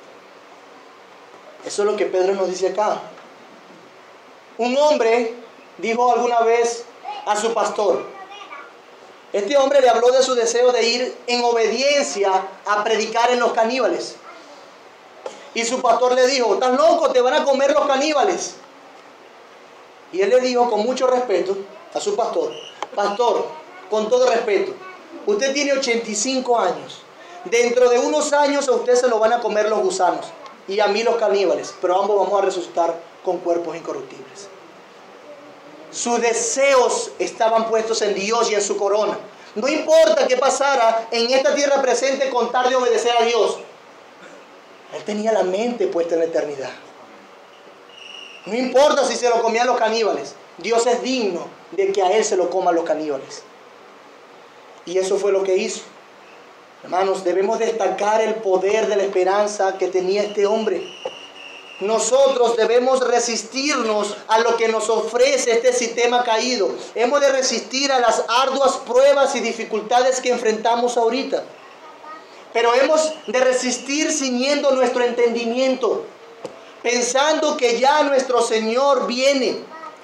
Eso es lo que Pedro nos dice acá. Un hombre dijo alguna vez a su pastor, este hombre le habló de su deseo de ir en obediencia a predicar en los caníbales. Y su pastor le dijo, ¿estás loco? Te van a comer los caníbales. Y él le dijo con mucho respeto a su pastor, pastor, con todo respeto, usted tiene ochenta y cinco años. Dentro de unos años a usted se lo van a comer los gusanos y a mí los caníbales, pero ambos vamos a resucitar con cuerpos incorruptibles. Sus deseos estaban puestos en Dios y en su corona. No importa qué pasara en esta tierra presente con tal de obedecer a Dios. Él tenía la mente puesta en la eternidad. No importa si se lo comían los caníbales. Dios es digno de que a él se lo coman los caníbales. Y eso fue lo que hizo. Hermanos, debemos destacar el poder de la esperanza que tenía este hombre. Nosotros debemos resistirnos a lo que nos ofrece este sistema caído. Hemos de resistir a las arduas pruebas y dificultades que enfrentamos ahorita. Pero hemos de resistir ciñendo nuestro entendimiento, pensando que ya nuestro Señor viene.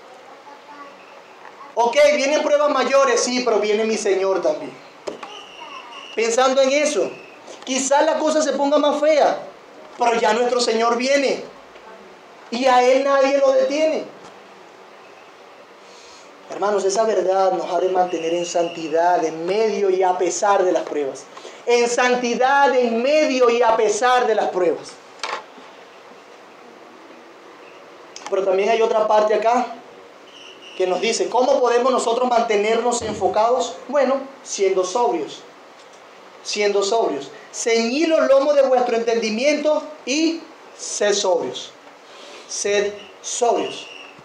Ok, vienen pruebas mayores, sí, pero viene mi Señor también. Pensando en eso, quizás la cosa se ponga más fea, pero ya nuestro Señor viene. Y a Él nadie lo detiene. Hermanos, esa verdad nos ha de mantener en santidad, en medio y a pesar de las pruebas. En santidad, en medio y a pesar de las pruebas. Pero también hay otra parte acá que nos dice, ¿cómo podemos nosotros mantenernos enfocados? Bueno, siendo sobrios. Siendo sobrios. Ceñid los lomos de vuestro entendimiento y sed sobrios. Sed sobrios.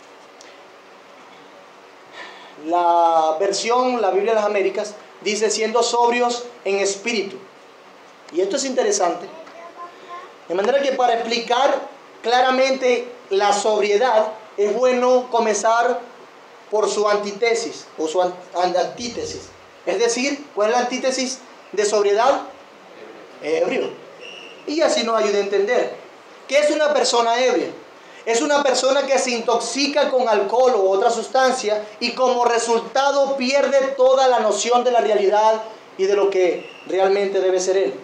La versión, la Biblia de las Américas, dice siendo sobrios en espíritu. Y esto es interesante. De manera que para explicar claramente la sobriedad, es bueno comenzar por su antítesis o su antítesis. Es decir, ¿cuál es la antítesis de sobriedad? Ebrio. Y así nos ayuda a entender. ¿Qué es una persona ebria? Es una persona que se intoxica con alcohol u otra sustancia y como resultado pierde toda la noción de la realidad y de lo que realmente debe ser él.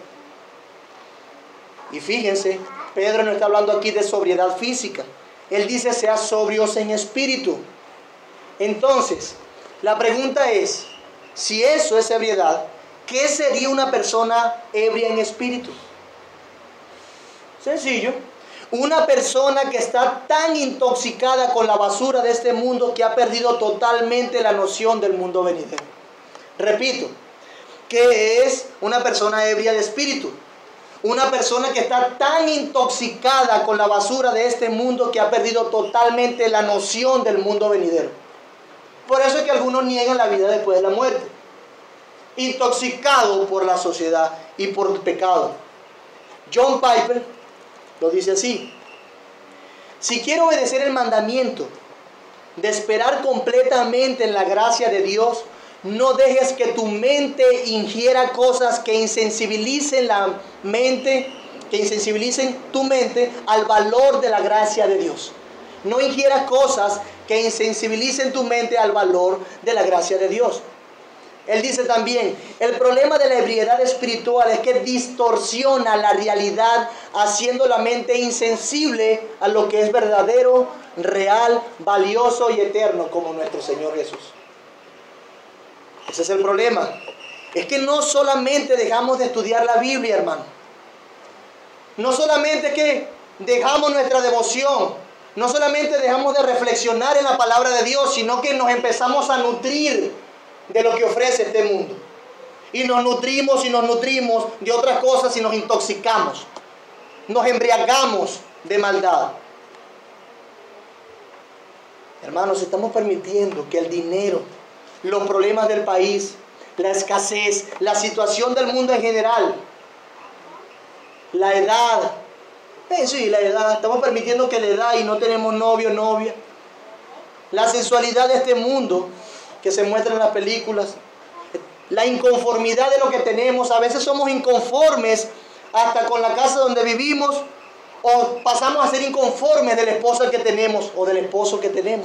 Y fíjense, Pedro no está hablando aquí de sobriedad física. Él dice, sea sobrios en espíritu. Entonces, la pregunta es, si eso es ebriedad, ¿qué sería una persona ebria en espíritu? Sencillo. Una persona que está tan intoxicada con la basura de este mundo que ha perdido totalmente la noción del mundo venidero. Repito, ¿qué es una persona ebria de espíritu? Una persona que está tan intoxicada con la basura de este mundo que ha perdido totalmente la noción del mundo venidero. Por eso es que algunos niegan la vida después de la muerte. Intoxicado por la sociedad y por el pecado. John Piper lo dice así: si quiero obedecer el mandamiento de esperar completamente en la gracia de Dios, no dejes que tu mente ingiera cosas que insensibilicen la mente, que insensibilicen tu mente al valor de la gracia de Dios. No ingieras cosas que insensibilicen tu mente al valor de la gracia de Dios. Él dice también, el problema de la ebriedad espiritual es que distorsiona la realidad, haciendo la mente insensible a lo que es verdadero, real, valioso y eterno, como nuestro Señor Jesús. Ese es el problema. Es que no solamente dejamos de estudiar la Biblia, hermano. No solamente que dejamos nuestra devoción, no solamente dejamos de reflexionar en la palabra de Dios, sino que nos empezamos a nutrir de lo que ofrece este mundo. Y nos nutrimos y nos nutrimos de otras cosas y nos intoxicamos. Nos embriagamos de maldad. Hermanos, estamos permitiendo que el dinero, los problemas del país, la escasez, la situación del mundo en general, la edad, eh, sí, la edad, estamos permitiendo que la edad y no tenemos novio, novia, la sensualidad de este mundo que se muestra en las películas, la inconformidad de lo que tenemos. A veces somos inconformes hasta con la casa donde vivimos, o pasamos a ser inconformes de la esposa que tenemos o del esposo que tenemos.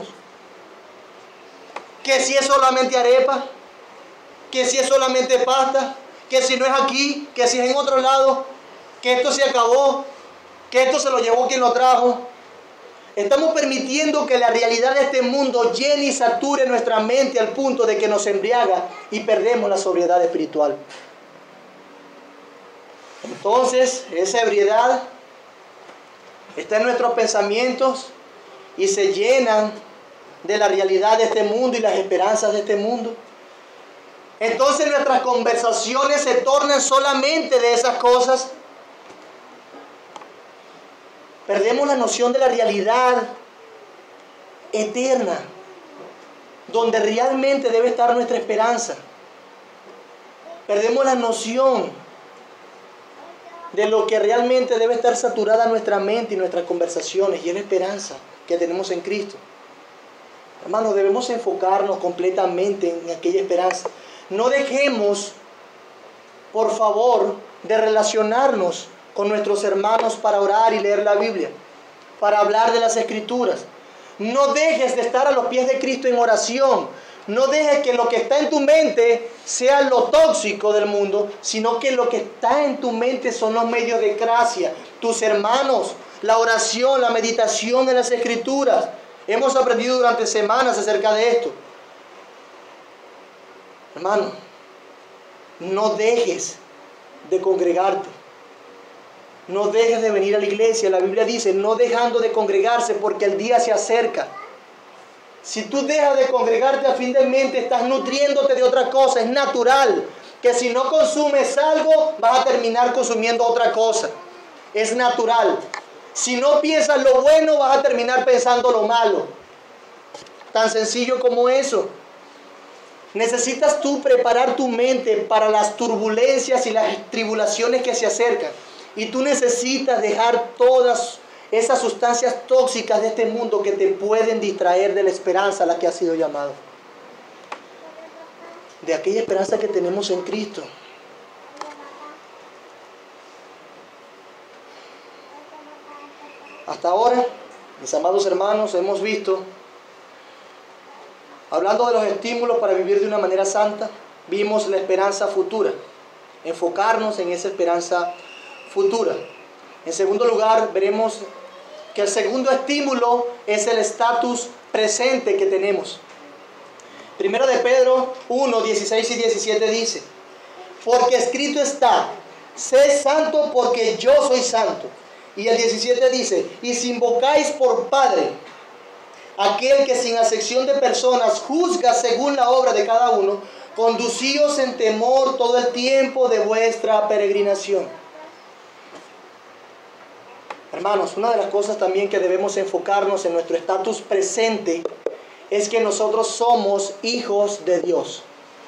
Que si es solamente arepa, que si es solamente pasta, que si no es aquí, que si es en otro lado, que esto se acabó, que esto se lo llevó quien lo trajo. Estamos permitiendo que la realidad de este mundo llene y sature nuestra mente al punto de que nos embriaga y perdemos la sobriedad espiritual. Entonces, esa ebriedad está en nuestros pensamientos y se llenan de la realidad de este mundo y las esperanzas de este mundo. Entonces nuestras conversaciones se tornan solamente de esas cosas. Perdemos la noción de la realidad eterna, donde realmente debe estar nuestra esperanza. Perdemos la noción de lo que realmente debe estar saturada nuestra mente y nuestras conversaciones, y es la esperanza que tenemos en Cristo. Hermanos, debemos enfocarnos completamente en aquella esperanza. No dejemos, por favor, de relacionarnos con nuestros hermanos para orar y leer la Biblia, para hablar de las Escrituras. No dejes de estar a los pies de Cristo en oración. No dejes que lo que está en tu mente sea lo tóxico del mundo, sino que lo que está en tu mente son los medios de gracia, tus hermanos, la oración, la meditación de las Escrituras. Hemos aprendido durante semanas acerca de esto. Hermano, no dejes de congregarte. No dejes de venir a la iglesia. La Biblia dice, no dejando de congregarse porque el día se acerca. Si tú dejas de congregarte a fin de mente, estás nutriéndote de otra cosa. Es natural que si no consumes algo, vas a terminar consumiendo otra cosa. Es natural. Si no piensas lo bueno, vas a terminar pensando lo malo. Tan sencillo como eso. Necesitas tú preparar tu mente para las turbulencias y las tribulaciones que se acercan. Y tú necesitas dejar todas esas sustancias tóxicas de este mundo que te pueden distraer de la esperanza a la que has sido llamado. De aquella esperanza que tenemos en Cristo. Hasta ahora, mis amados hermanos, hemos visto, hablando de los estímulos para vivir de una manera santa, vimos la esperanza futura. Enfocarnos en esa esperanza futura. En segundo lugar, veremos que el segundo estímulo es el estatus presente que tenemos. Primera de Pedro uno, dieciséis y diecisiete dice, porque escrito está, sé santo porque yo soy santo. Y el diecisiete dice, y si invocáis por Padre, aquel que sin acepción de personas juzga según la obra de cada uno, conducíos en temor todo el tiempo de vuestra peregrinación. Hermanos, una de las cosas también que debemos enfocarnos en nuestro estatus presente es que nosotros somos hijos de Dios.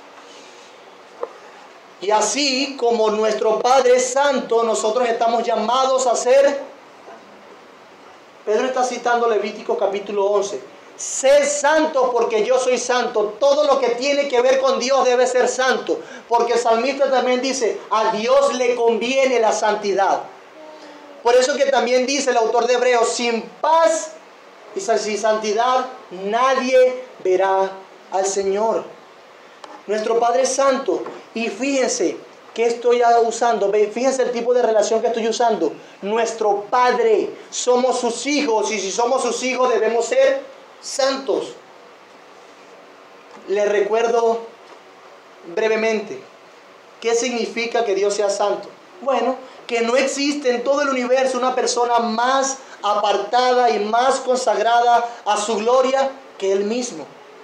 Y así como nuestro Padre es santo, nosotros estamos llamados a ser. Pedro está citando Levítico capítulo once. Sé santo porque yo soy santo. Todo lo que tiene que ver con Dios debe ser santo. Porque el salmista también dice, a Dios le conviene la santidad. Por eso que también dice el autor de Hebreos, sin paz y sin santidad nadie verá al Señor. Nuestro Padre es santo. Y fíjense que estoy usando, fíjense el tipo de relación que estoy usando. Nuestro Padre, somos sus hijos, y si somos sus hijos debemos ser santos. Les recuerdo brevemente, ¿qué significa que Dios sea santo? Bueno, que no existe en todo el universo una persona más apartada y más consagrada a su gloria que Él mismo.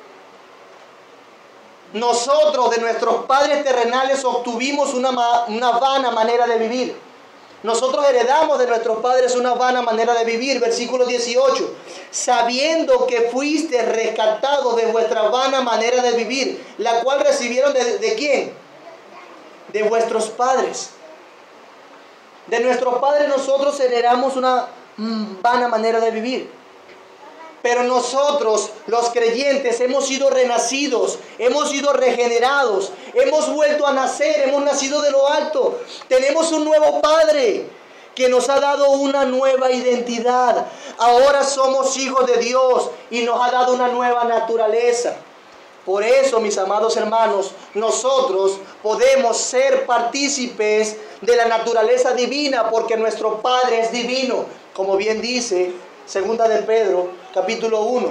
Nosotros de nuestros padres terrenales obtuvimos una, una vana manera de vivir. Nosotros heredamos de nuestros padres una vana manera de vivir. Versículo dieciocho. Sabiendo que fuiste rescatados de vuestra vana manera de vivir, la cual recibieron de, ¿de quién? De vuestros padres. De nuestros padres nosotros heredamos una vana manera de vivir. Pero nosotros, los creyentes, hemos sido renacidos, hemos sido regenerados, hemos vuelto a nacer, hemos nacido de lo alto. Tenemos un nuevo Padre que nos ha dado una nueva identidad. Ahora somos hijos de Dios y nos ha dado una nueva naturaleza. Por eso, mis amados hermanos, nosotros podemos ser partícipes de la naturaleza divina porque nuestro Padre es divino, como bien dice Segunda de Pedro, capítulo uno.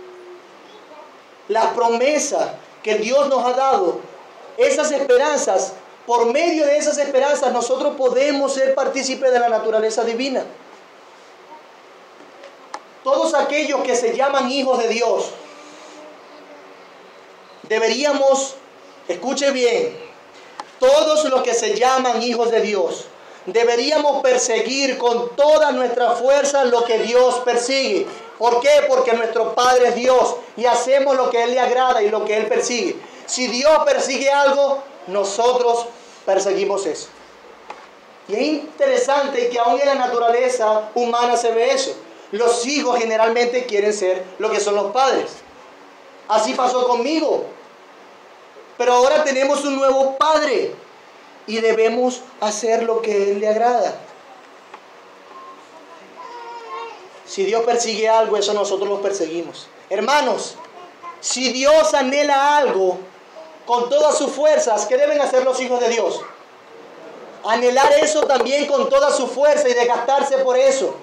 La promesa que Dios nos ha dado, esas esperanzas, por medio de esas esperanzas nosotros podemos ser partícipes de la naturaleza divina. Todos aquellos que se llaman hijos de Dios, deberíamos, escuche bien, todos los que se llaman hijos de Dios, deberíamos perseguir con toda nuestra fuerza lo que Dios persigue. ¿Por qué? Porque nuestro Padre es Dios y hacemos lo que Él le agrada y lo que Él persigue. Si Dios persigue algo, nosotros perseguimos eso. Y es interesante que aún en la naturaleza humana se ve eso. Los hijos generalmente quieren ser lo que son los padres. Así pasó conmigo. Pero ahora tenemos un nuevo Padre y debemos hacer lo que a Él le agrada. Si Dios persigue algo, eso nosotros lo perseguimos. Hermanos, si Dios anhela algo con todas sus fuerzas, ¿qué deben hacer los hijos de Dios? Anhelar eso también con toda su fuerza y desgastarse por eso.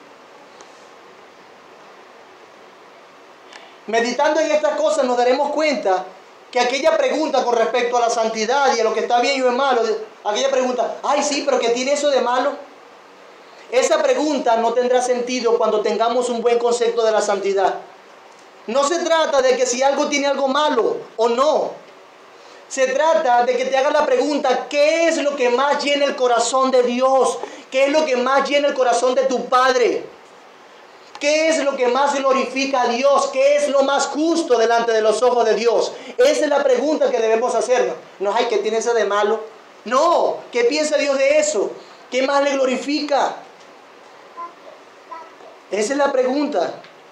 Meditando en estas cosas nos daremos cuenta que aquella pregunta con respecto a la santidad y a lo que está bien y es malo, aquella pregunta, ay sí, pero ¿qué tiene eso de malo? Esa pregunta no tendrá sentido cuando tengamos un buen concepto de la santidad. No se trata de que si algo tiene algo malo o no. Se trata de que te hagas la pregunta, ¿qué es lo que más llena el corazón de Dios? ¿Qué es lo que más llena el corazón de tu Padre? ¿Qué es lo que más glorifica a Dios? ¿Qué es lo más justo delante de los ojos de Dios? Esa es la pregunta que debemos hacernos. No hay que tiene eso de malo. No, ¿qué piensa Dios de eso? ¿Qué más le glorifica? Esa es la pregunta.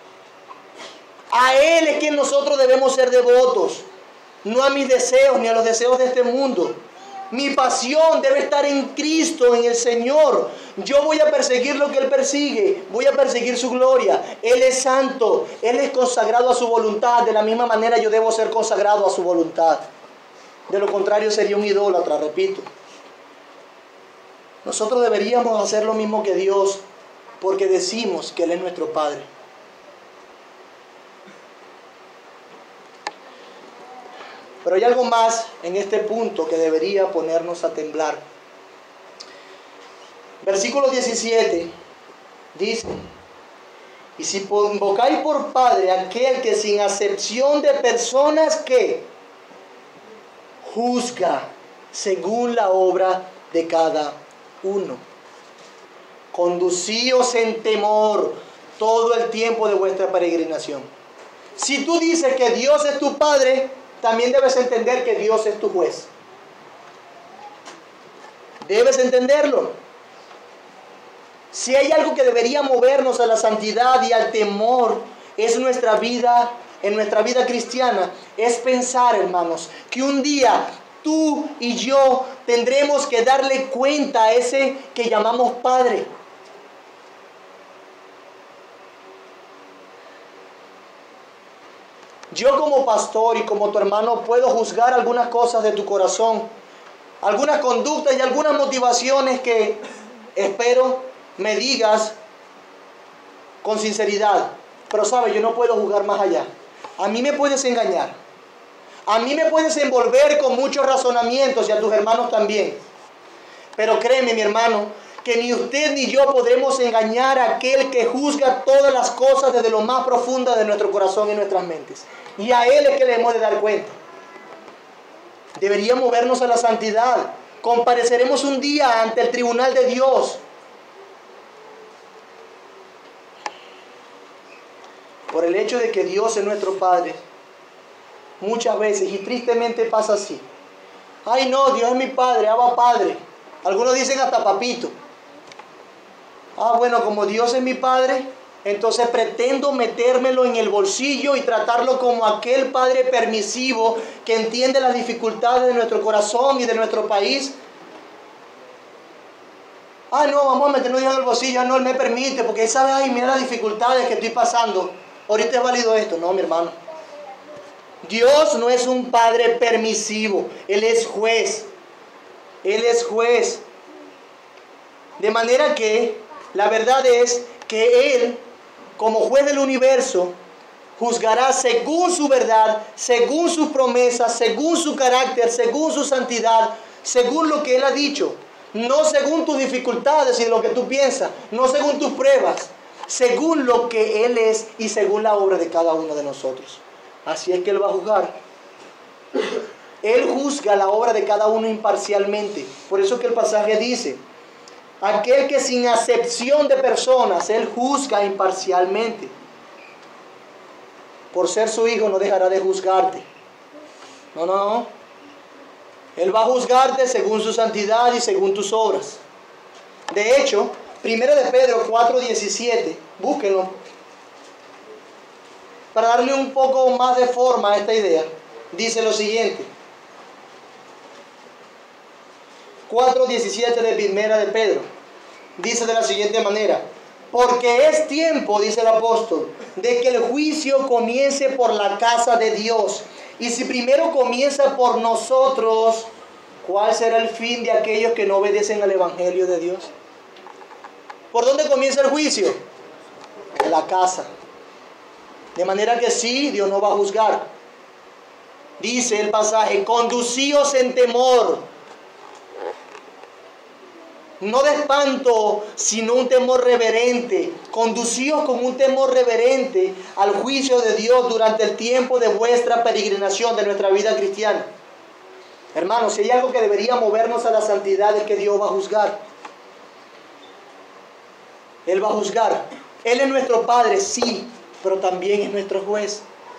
A Él es quien nosotros debemos ser devotos, no a mis deseos ni a los deseos de este mundo. Mi pasión debe estar en Cristo, en el Señor. Yo voy a perseguir lo que Él persigue. Voy a perseguir su gloria. Él es santo. Él es consagrado a su voluntad. De la misma manera yo debo ser consagrado a su voluntad. De lo contrario sería un idólatra, repito. Nosotros deberíamos hacer lo mismo que Dios porque decimos que Él es nuestro Padre. Pero hay algo más en este punto que debería ponernos a temblar. Versículo diecisiete dice, y si invocáis por Padre aquel que sin acepción de personas que juzga según la obra de cada uno. Conducíos en temor todo el tiempo de vuestra peregrinación. Si tú dices que Dios es tu Padre, también debes entender que Dios es tu juez. Debes entenderlo. Si hay algo que debería movernos a la santidad y al temor, es nuestra vida, en nuestra vida cristiana, es pensar, hermanos, que un día tú y yo tendremos que darle cuenta a ese que llamamos Padre. Yo como pastor y como tu hermano puedo juzgar algunas cosas de tu corazón, algunas conductas y algunas motivaciones que espero me digas con sinceridad. Pero sabes, yo no puedo juzgar más allá. A mí me puedes engañar, A mí me puedes envolver con muchos razonamientos y a tus hermanos también. Pero créeme, mi hermano, que ni usted ni yo podremos engañar a aquel que juzga todas las cosas desde lo más profundo de nuestro corazón y nuestras mentes. Y a Él es que le hemos de dar cuenta. Deberíamos movernos a la santidad. Compareceremos un día ante el tribunal de Dios. Por el hecho de que Dios es nuestro Padre. Muchas veces, y tristemente pasa así. Ay no, Dios es mi Padre, Abba Padre. Algunos dicen hasta papito. Ah, bueno, como Dios es mi Padre, entonces pretendo metérmelo en el bolsillo y tratarlo como aquel Padre permisivo que entiende las dificultades de nuestro corazón y de nuestro país. Ah, no, vamos a meternos en el bolsillo. Ah, no, Él me permite, porque Él sabe, ay, mira las dificultades que estoy pasando. Ahorita es válido esto. No, mi hermano. Dios no es un Padre permisivo. Él es juez. Él es juez. De manera que la verdad es que Él, como juez del universo, juzgará según su verdad, según sus promesas, según su carácter, según su santidad, según lo que Él ha dicho. No según tus dificultades y lo que tú piensas, no según tus pruebas, según lo que Él es y según la obra de cada uno de nosotros. Así es que Él va a juzgar. Él juzga la obra de cada uno imparcialmente. Por eso que el pasaje dice, aquel que sin acepción de personas, Él juzga imparcialmente. Por ser su hijo no dejará de juzgarte. No, no, no. Él va a juzgarte según su santidad y según tus obras. De hecho, primero de Pedro cuatro diecisiete, búsquenlo, para darle un poco más de forma a esta idea. Dice lo siguiente. cuatro diecisiete de primera de Pedro. Dice de la siguiente manera. Porque es tiempo, dice el apóstol, de que el juicio comience por la casa de Dios. Y si primero comienza por nosotros, ¿cuál será el fin de aquellos que no obedecen al Evangelio de Dios? ¿Por dónde comienza el juicio? En la casa. De manera que sí, Dios no va a juzgar. Dice el pasaje, conducíos en temor. No de espanto, sino un temor reverente. Conducíos con un temor reverente al juicio de Dios durante el tiempo de vuestra peregrinación, de nuestra vida cristiana. Hermanos, si hay algo que debería movernos a la santidad es que Dios va a juzgar. Él va a juzgar. Él es nuestro Padre, sí, pero también es nuestro juez.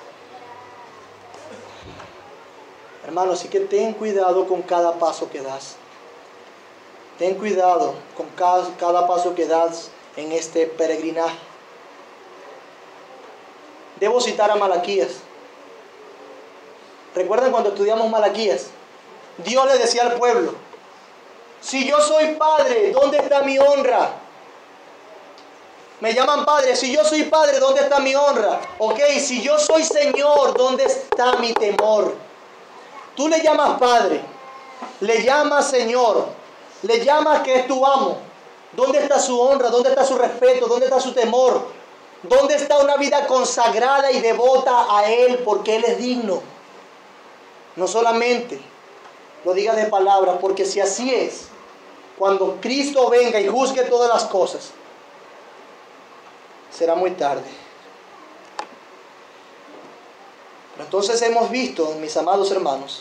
Hermanos, así que ten cuidado con cada paso que das. Ten cuidado con cada, cada paso que das en este peregrinaje. Debo citar a Malaquías. ¿Recuerdan cuando estudiamos Malaquías? Dios le decía al pueblo, si yo soy padre, ¿dónde está mi honra? Me llaman padre, si yo soy padre, ¿dónde está mi honra? Ok, si yo soy Señor, ¿dónde está mi temor? Tú le llamas padre, le llamas Señor, le llamas que es tu amo. ¿Dónde está su honra? ¿Dónde está su respeto? ¿Dónde está su temor? ¿Dónde está una vida consagrada y devota a Él porque Él es digno? No solamente lo diga de palabras, porque si así es, cuando Cristo venga y juzgue todas las cosas, será muy tarde. Pero entonces hemos visto, mis amados hermanos,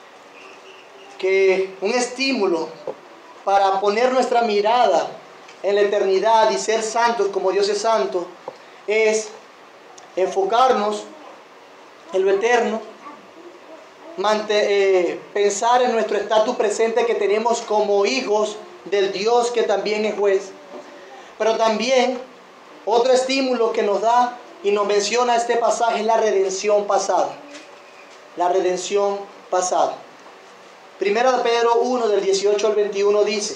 que un estímulo para poner nuestra mirada en la eternidad y ser santos como Dios es santo es enfocarnos en lo eterno, eh, pensar en nuestro estatus presente que tenemos como hijos del Dios que también es juez, pero también otro estímulo que nos da y nos menciona este pasaje es la redención pasada. La redención pasada. Primera de Pedro uno, del dieciocho al veintiuno dice,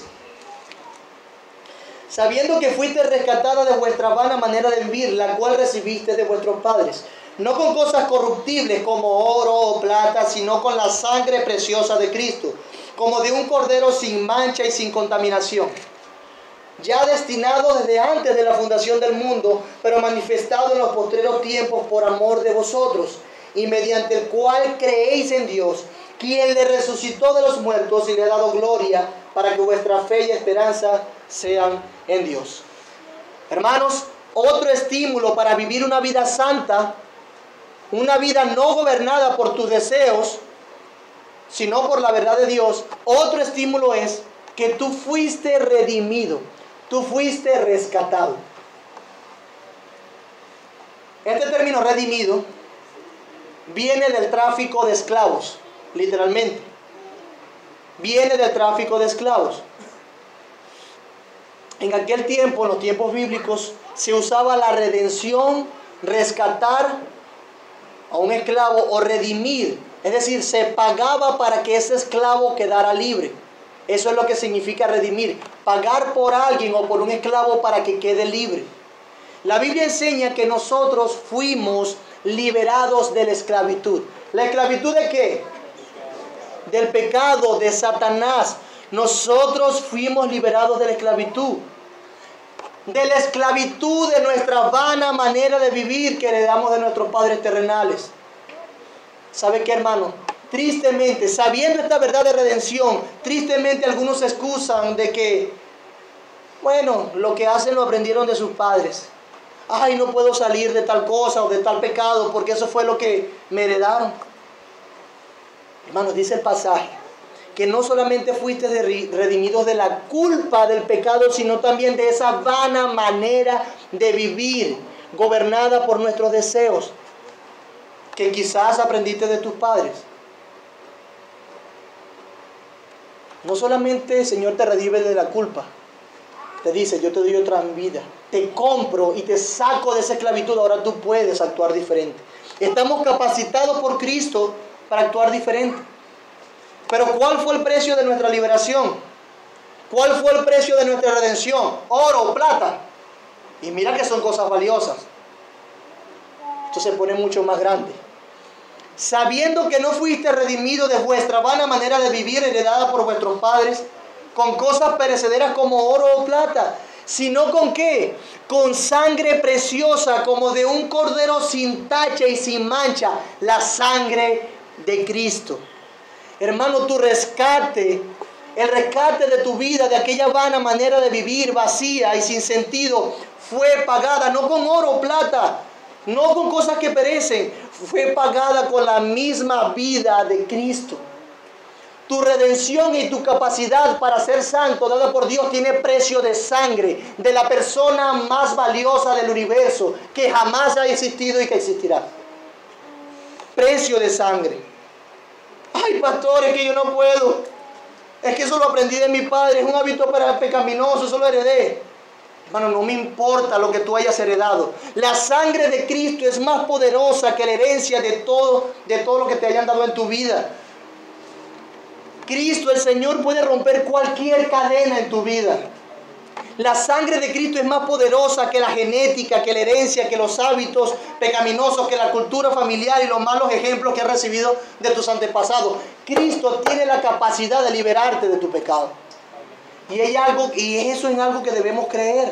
sabiendo que fuiste rescatada de vuestra vana manera de vivir, la cual recibiste de vuestros padres, no con cosas corruptibles como oro o plata, sino con la sangre preciosa de Cristo, como de un cordero sin mancha y sin contaminación, ya destinado desde antes de la fundación del mundo, pero manifestado en los postreros tiempos por amor de vosotros, y mediante el cual creéis en Dios, quien le resucitó de los muertos y le ha dado gloria, para que vuestra fe y esperanza sean en Dios. Hermanos, otro estímulo para vivir una vida santa, una vida no gobernada por tus deseos, sino por la verdad de Dios, otro estímulo es que tú fuiste redimido, tú fuiste rescatado. Este término redimido viene del tráfico de esclavos, literalmente. Viene del tráfico de esclavos. En aquel tiempo, en los tiempos bíblicos, se usaba la redención, rescatar a un esclavo o redimir. Es decir, se pagaba para que ese esclavo quedara libre. Eso es lo que significa redimir. Pagar por alguien o por un esclavo para que quede libre. La Biblia enseña que nosotros fuimos liberados de la esclavitud. ¿La esclavitud de qué? Del pecado, de Satanás. Nosotros fuimos liberados de la esclavitud. De la esclavitud de nuestra vana manera de vivir que heredamos de nuestros padres terrenales. ¿Sabe qué, hermano? Tristemente, sabiendo esta verdad de redención, tristemente algunos se excusan de que, bueno, lo que hacen lo aprendieron de sus padres. Ay, no puedo salir de tal cosa o de tal pecado porque eso fue lo que me heredaron. Hermanos, dice el pasaje que no solamente fuiste redimidos de la culpa del pecado, sino también de esa vana manera de vivir, gobernada por nuestros deseos, que quizás aprendiste de tus padres. No solamente el Señor te redime de la culpa, te dice, yo te doy otra vida, te compro y te saco de esa esclavitud, ahora tú puedes actuar diferente. Estamos capacitados por Cristo para actuar diferente. Pero ¿cuál fue el precio de nuestra liberación? ¿Cuál fue el precio de nuestra redención? Oro, plata. Y mira que son cosas valiosas. Esto se pone mucho más grande. Sabiendo que no fuiste redimido de vuestra vana manera de vivir heredada por vuestros padres, con cosas perecederas como oro o plata, sino con qué? Con sangre preciosa como de un cordero sin tacha y sin mancha, la sangre de Cristo. Hermano, tu rescate, el rescate de tu vida, de aquella vana manera de vivir vacía y sin sentido, fue pagada no con oro o plata, no con cosas que perecen, fue pagada con la misma vida de Cristo. Tu redención y tu capacidad para ser santo, dada por Dios, tiene precio de sangre, de la persona más valiosa del universo, que jamás ha existido y que existirá. Precio de sangre. Ay, pastor, es que yo no puedo. Es que eso lo aprendí de mi padre, es un hábito pecaminoso, eso lo heredé. Hermano, no me importa lo que tú hayas heredado. La sangre de Cristo es más poderosa que la herencia de todo, de todo lo que te hayan dado en tu vida. Cristo, el Señor, puede romper cualquier cadena en tu vida. La sangre de Cristo es más poderosa que la genética, que la herencia, que los hábitos pecaminosos, que la cultura familiar y los malos ejemplos que has recibido de tus antepasados. Cristo tiene la capacidad de liberarte de tu pecado. Y, hay algo, y eso es algo que debemos creer.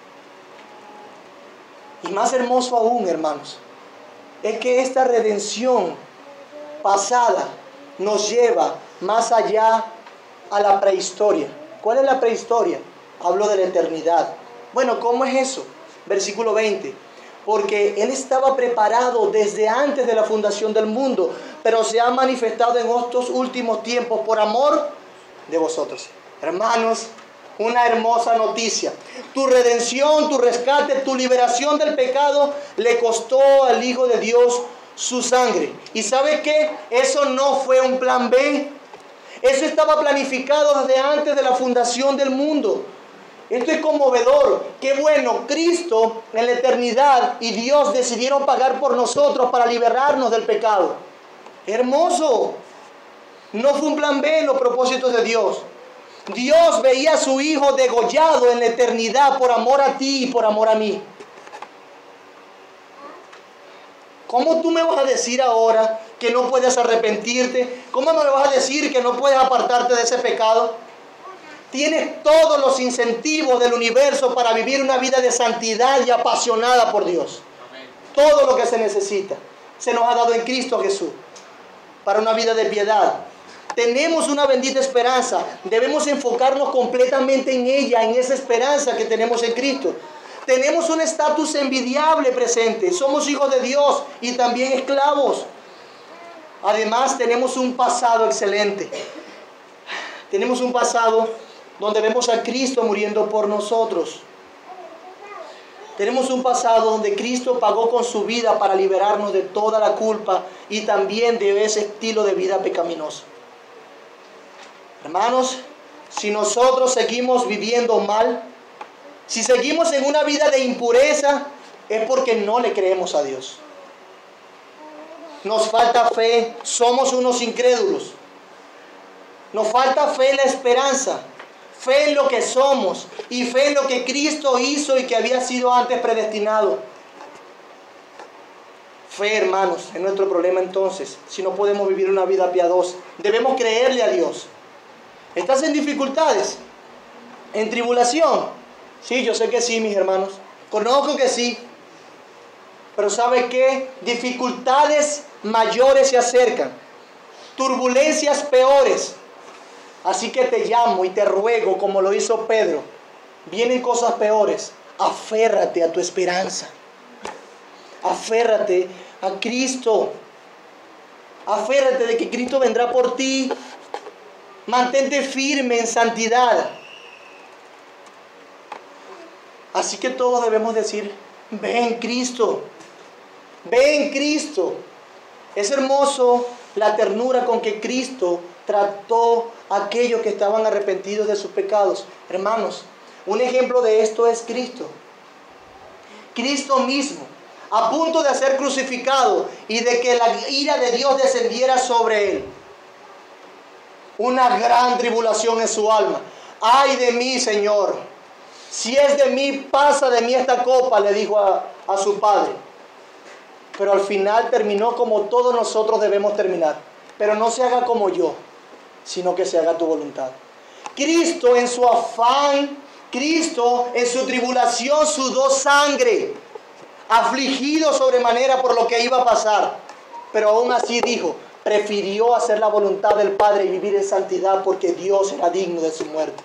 Y más hermoso aún, hermanos, es que esta redención pasada nos lleva más allá a la prehistoria. ¿Cuál es la prehistoria? Hablo de la eternidad. Bueno, ¿cómo es eso? Versículo veinte. Porque Él estaba preparado desde antes de la fundación del mundo, pero se ha manifestado en estos últimos tiempos por amor de vosotros. Hermanos, una hermosa noticia. Tu redención, tu rescate, tu liberación del pecado le costó al Hijo de Dios su sangre. ¿Y sabe qué? Eso no fue un plan B. Eso estaba planificado desde antes de la fundación del mundo. Esto es conmovedor. Qué bueno, Cristo en la eternidad y Dios decidieron pagar por nosotros para liberarnos del pecado. Hermoso. No fue un plan B en los propósitos de Dios. Dios veía a su Hijo degollado en la eternidad por amor a ti y por amor a mí. ¿Cómo tú me vas a decir ahora que no puedes arrepentirte? ¿Cómo me vas a decir que no puedes apartarte de ese pecado? Tienes todos los incentivos del universo para vivir una vida de santidad y apasionada por Dios. Todo lo que se necesita. se nos ha dado en Cristo Jesús para una vida de piedad. Tenemos una bendita esperanza. Debemos enfocarnos completamente en ella, en esa esperanza que tenemos en Cristo. Tenemos un estatus envidiable presente. Somos hijos de Dios y también esclavos. Además, tenemos un pasado excelente. Tenemos un pasado donde vemos a Cristo muriendo por nosotros. Tenemos un pasado donde Cristo pagó con su vida para liberarnos de toda la culpa y también de ese estilo de vida pecaminoso. Hermanos, si nosotros seguimos viviendo mal, si seguimos en una vida de impureza, es porque no le creemos a Dios. Nos falta fe, somos unos incrédulos. Nos falta fe en la esperanza, fe en lo que somos y fe en lo que Cristo hizo y que había sido antes predestinado. Fe, hermanos, es nuestro problema entonces, si no podemos vivir una vida piadosa. Debemos creerle a Dios. ¿Estás en dificultades? ¿En tribulación? Sí, yo sé que sí, mis hermanos. Conozco que sí. Pero ¿sabe qué? Dificultades mayores se acercan. Turbulencias peores. Así que te llamo y te ruego, como lo hizo Pedro. Vienen cosas peores. Aférrate a tu esperanza. Aférrate a Cristo. Aférrate de que Cristo vendrá por ti. Mantente firme en santidad. Así que todos debemos decir, ven Cristo. Ven Cristo. Es hermoso la ternura con que Cristo trató a aquellos que estaban arrepentidos de sus pecados. Hermanos, un ejemplo de esto es Cristo. Cristo mismo, a punto de ser crucificado y de que la ira de Dios descendiera sobre él. Una gran tribulación en su alma. ¡Ay de mí, Señor! Si es de mí, pasa de mí esta copa, le dijo a, a su padre. Pero al final terminó como todos nosotros debemos terminar. Pero no se haga como yo, sino que se haga tu voluntad. Cristo en su afán, Cristo en su tribulación sudó sangre, afligido sobremanera por lo que iba a pasar. Pero aún así dijo, prefirió hacer la voluntad del Padre y vivir en santidad porque Dios era digno de su muerte.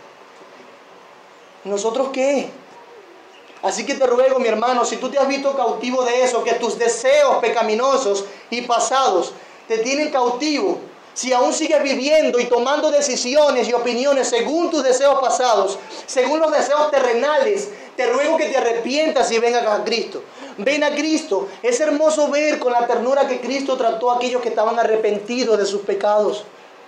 ¿Nosotros qué? Así que te ruego, mi hermano, si tú te has visto cautivo de eso, que tus deseos pecaminosos y pasados te tienen cautivo, si aún sigues viviendo y tomando decisiones y opiniones según tus deseos pasados, según los deseos terrenales, te ruego que te arrepientas y vengas a Cristo. Ven a Cristo. Es hermoso ver con la ternura que Cristo trató a aquellos que estaban arrepentidos de sus pecados.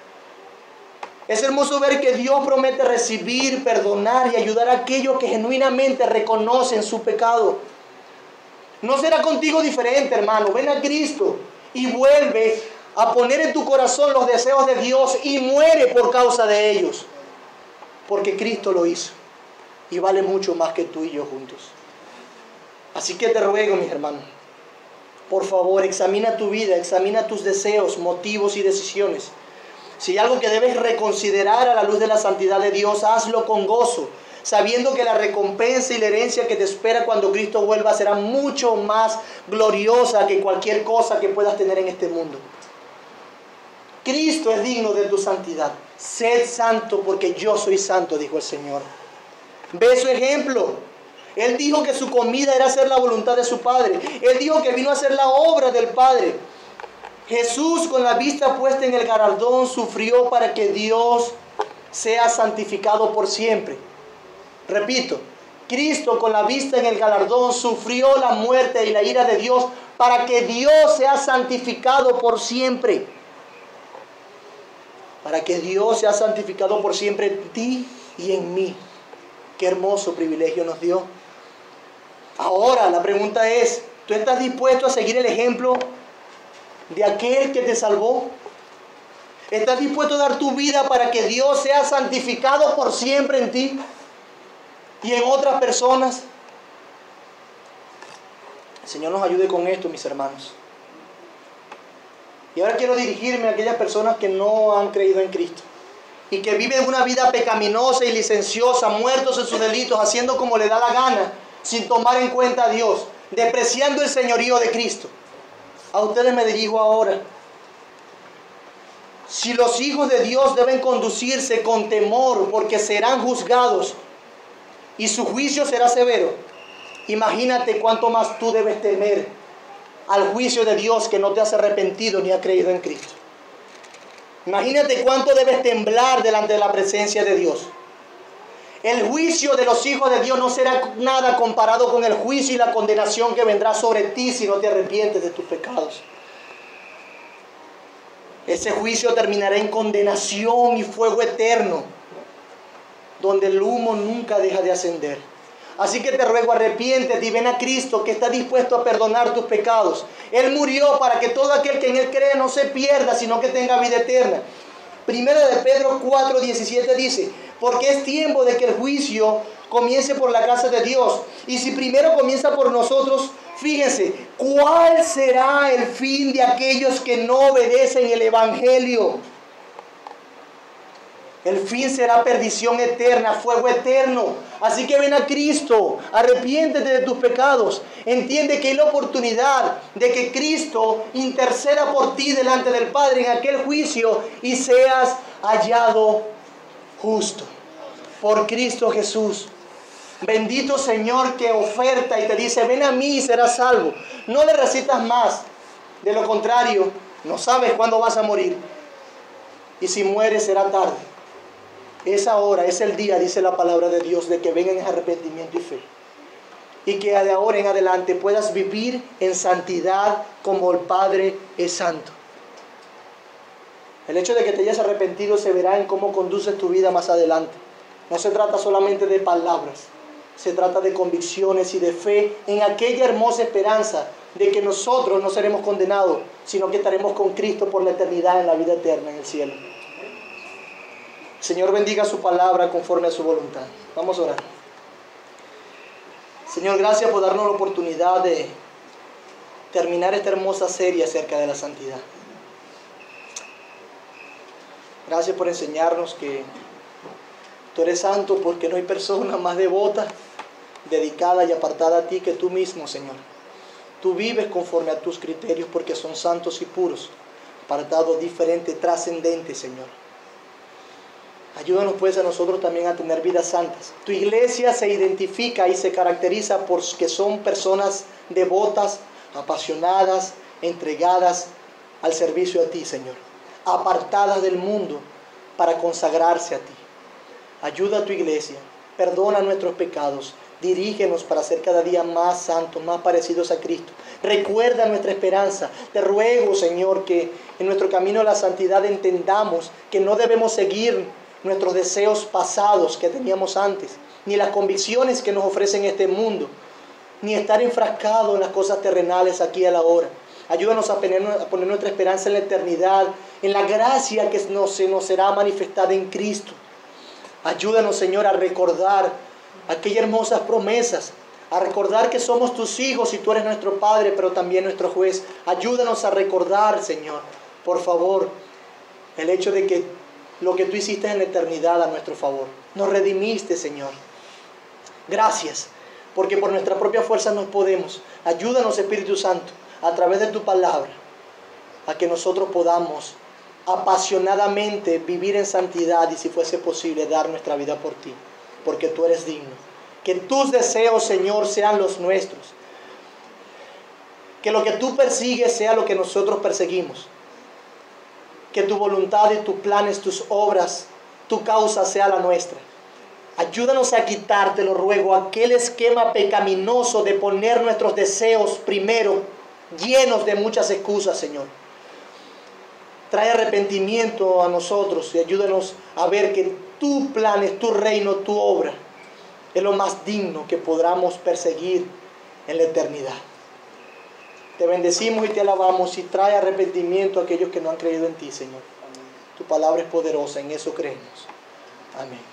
Es hermoso ver que Dios promete recibir, perdonar y ayudar a aquellos que genuinamente reconocen su pecado. No será contigo diferente, hermano. Ven a Cristo y vuelve a poner en tu corazón los deseos de Dios y muere por causa de ellos. Porque Cristo lo hizo y vale mucho más que tú y yo juntos. Así que te ruego, mis hermanos, por favor, examina tu vida, examina tus deseos, motivos y decisiones. Si hay algo que debes reconsiderar a la luz de la santidad de Dios, hazlo con gozo, sabiendo que la recompensa y la herencia que te espera cuando Cristo vuelva será mucho más gloriosa que cualquier cosa que puedas tener en este mundo. Cristo es digno de tu santidad. Sed santo porque yo soy santo, dijo el Señor. Ve su ejemplo. Él dijo que su comida era hacer la voluntad de su Padre. Él dijo que vino a hacer la obra del Padre. Jesús, con la vista puesta en el galardón, sufrió para que Dios sea santificado por siempre. Repito, Cristo, con la vista en el galardón, sufrió la muerte y la ira de Dios para que Dios sea santificado por siempre. Para que Dios sea santificado por siempre en ti y en mí. Qué hermoso privilegio nos dio. Ahora la pregunta es, ¿tú estás dispuesto a seguir el ejemplo de aquel que te salvó? ¿Estás dispuesto a dar tu vida para que Dios sea santificado por siempre en ti y en otras personas? El Señor nos ayude con esto, mis hermanos. Y ahora quiero dirigirme a aquellas personas que no han creído en Cristo y que viven una vida pecaminosa y licenciosa, muertos en sus delitos, haciendo como le da la gana, sin tomar en cuenta a Dios, despreciando el señorío de Cristo. A ustedes me dirijo ahora. Si los hijos de Dios deben conducirse con temor porque serán juzgados y su juicio será severo, imagínate cuánto más tú debes temer al juicio de Dios que no te has arrepentido ni has creído en Cristo. Imagínate cuánto debes temblar delante de la presencia de Dios. El juicio de los hijos de Dios no será nada comparado con el juicio y la condenación que vendrá sobre ti si no te arrepientes de tus pecados. Ese juicio terminará en condenación y fuego eterno, donde el humo nunca deja de ascender. Así que te ruego, arrepiéntete y ven a Cristo, que está dispuesto a perdonar tus pecados. Él murió para que todo aquel que en Él cree no se pierda, sino que tenga vida eterna. Primera de Pedro cuatro diecisiete dice: porque es tiempo de que el juicio comience por la casa de Dios. Y si primero comienza por nosotros, fíjense, ¿cuál será el fin de aquellos que no obedecen el Evangelio? El fin será perdición eterna, fuego eterno. Así que ven a Cristo, arrepiéntete de tus pecados. Entiende que hay la oportunidad de que Cristo interceda por ti delante del Padre en aquel juicio y seas hallado justo por Cristo Jesús. Bendito Señor que oferta y te dice: ven a mí y serás salvo. No le recitas más. De lo contrario, no sabes cuándo vas a morir. Y si mueres será tarde. Es ahora, es el día, dice la palabra de Dios, de que vengan en arrepentimiento y fe. Y que de ahora en adelante puedas vivir en santidad como el Padre es santo. El hecho de que te hayas arrepentido se verá en cómo conduces tu vida más adelante. No se trata solamente de palabras, se trata de convicciones y de fe en aquella hermosa esperanza de que nosotros no seremos condenados, sino que estaremos con Cristo por la eternidad en la vida eterna en el cielo. Señor, bendiga su palabra conforme a su voluntad. Vamos a orar. Señor, gracias por darnos la oportunidad de terminar esta hermosa serie acerca de la santidad. Gracias por enseñarnos que tú eres santo, porque no hay persona más devota, dedicada y apartada a ti que tú mismo, Señor. Tú vives conforme a tus criterios porque son santos y puros, apartados, diferentes, trascendentes, Señor. Ayúdanos pues a nosotros también a tener vidas santas. Tu iglesia se identifica y se caracteriza por que son personas devotas, apasionadas, entregadas al servicio a ti, Señor. Apartadas del mundo para consagrarse a ti. Ayuda a tu iglesia, perdona nuestros pecados, dirígenos para ser cada día más santos, más parecidos a Cristo. Recuerda nuestra esperanza. Te ruego, Señor, que en nuestro camino a la santidad entendamos que no debemos seguir nuestros deseos pasados que teníamos antes, ni las convicciones que nos ofrecen este mundo, ni estar enfrascados en las cosas terrenales aquí a la hora. Ayúdanos a poner, a poner nuestra esperanza en la eternidad, en la gracia que nos, se nos será manifestada en Cristo. Ayúdanos, Señor, a recordar aquellas hermosas promesas, a recordar que somos tus hijos y tú eres nuestro Padre, pero también nuestro juez. Ayúdanos a recordar, Señor, por favor, el hecho de que lo que tú hiciste en la eternidad a nuestro favor. Nos redimiste, Señor. Gracias, porque por nuestra propia fuerza no podemos. Ayúdanos, Espíritu Santo, a través de tu palabra, a que nosotros podamos apasionadamente vivir en santidad y, si fuese posible, dar nuestra vida por ti, porque tú eres digno. Que tus deseos, Señor, sean los nuestros. Que lo que tú persigues sea lo que nosotros perseguimos. Que tu voluntad y tus planes, tus obras, tu causa sea la nuestra. Ayúdanos a quitar, te lo ruego, aquel esquema pecaminoso de poner nuestros deseos primero, llenos de muchas excusas, Señor. Trae arrepentimiento a nosotros y ayúdanos a ver que tu plan, tu reino, tu obra es lo más digno que podamos perseguir en la eternidad. Te bendecimos y te alabamos y trae arrepentimiento a aquellos que no han creído en ti, Señor. Tu palabra es poderosa, en eso creemos. Amén.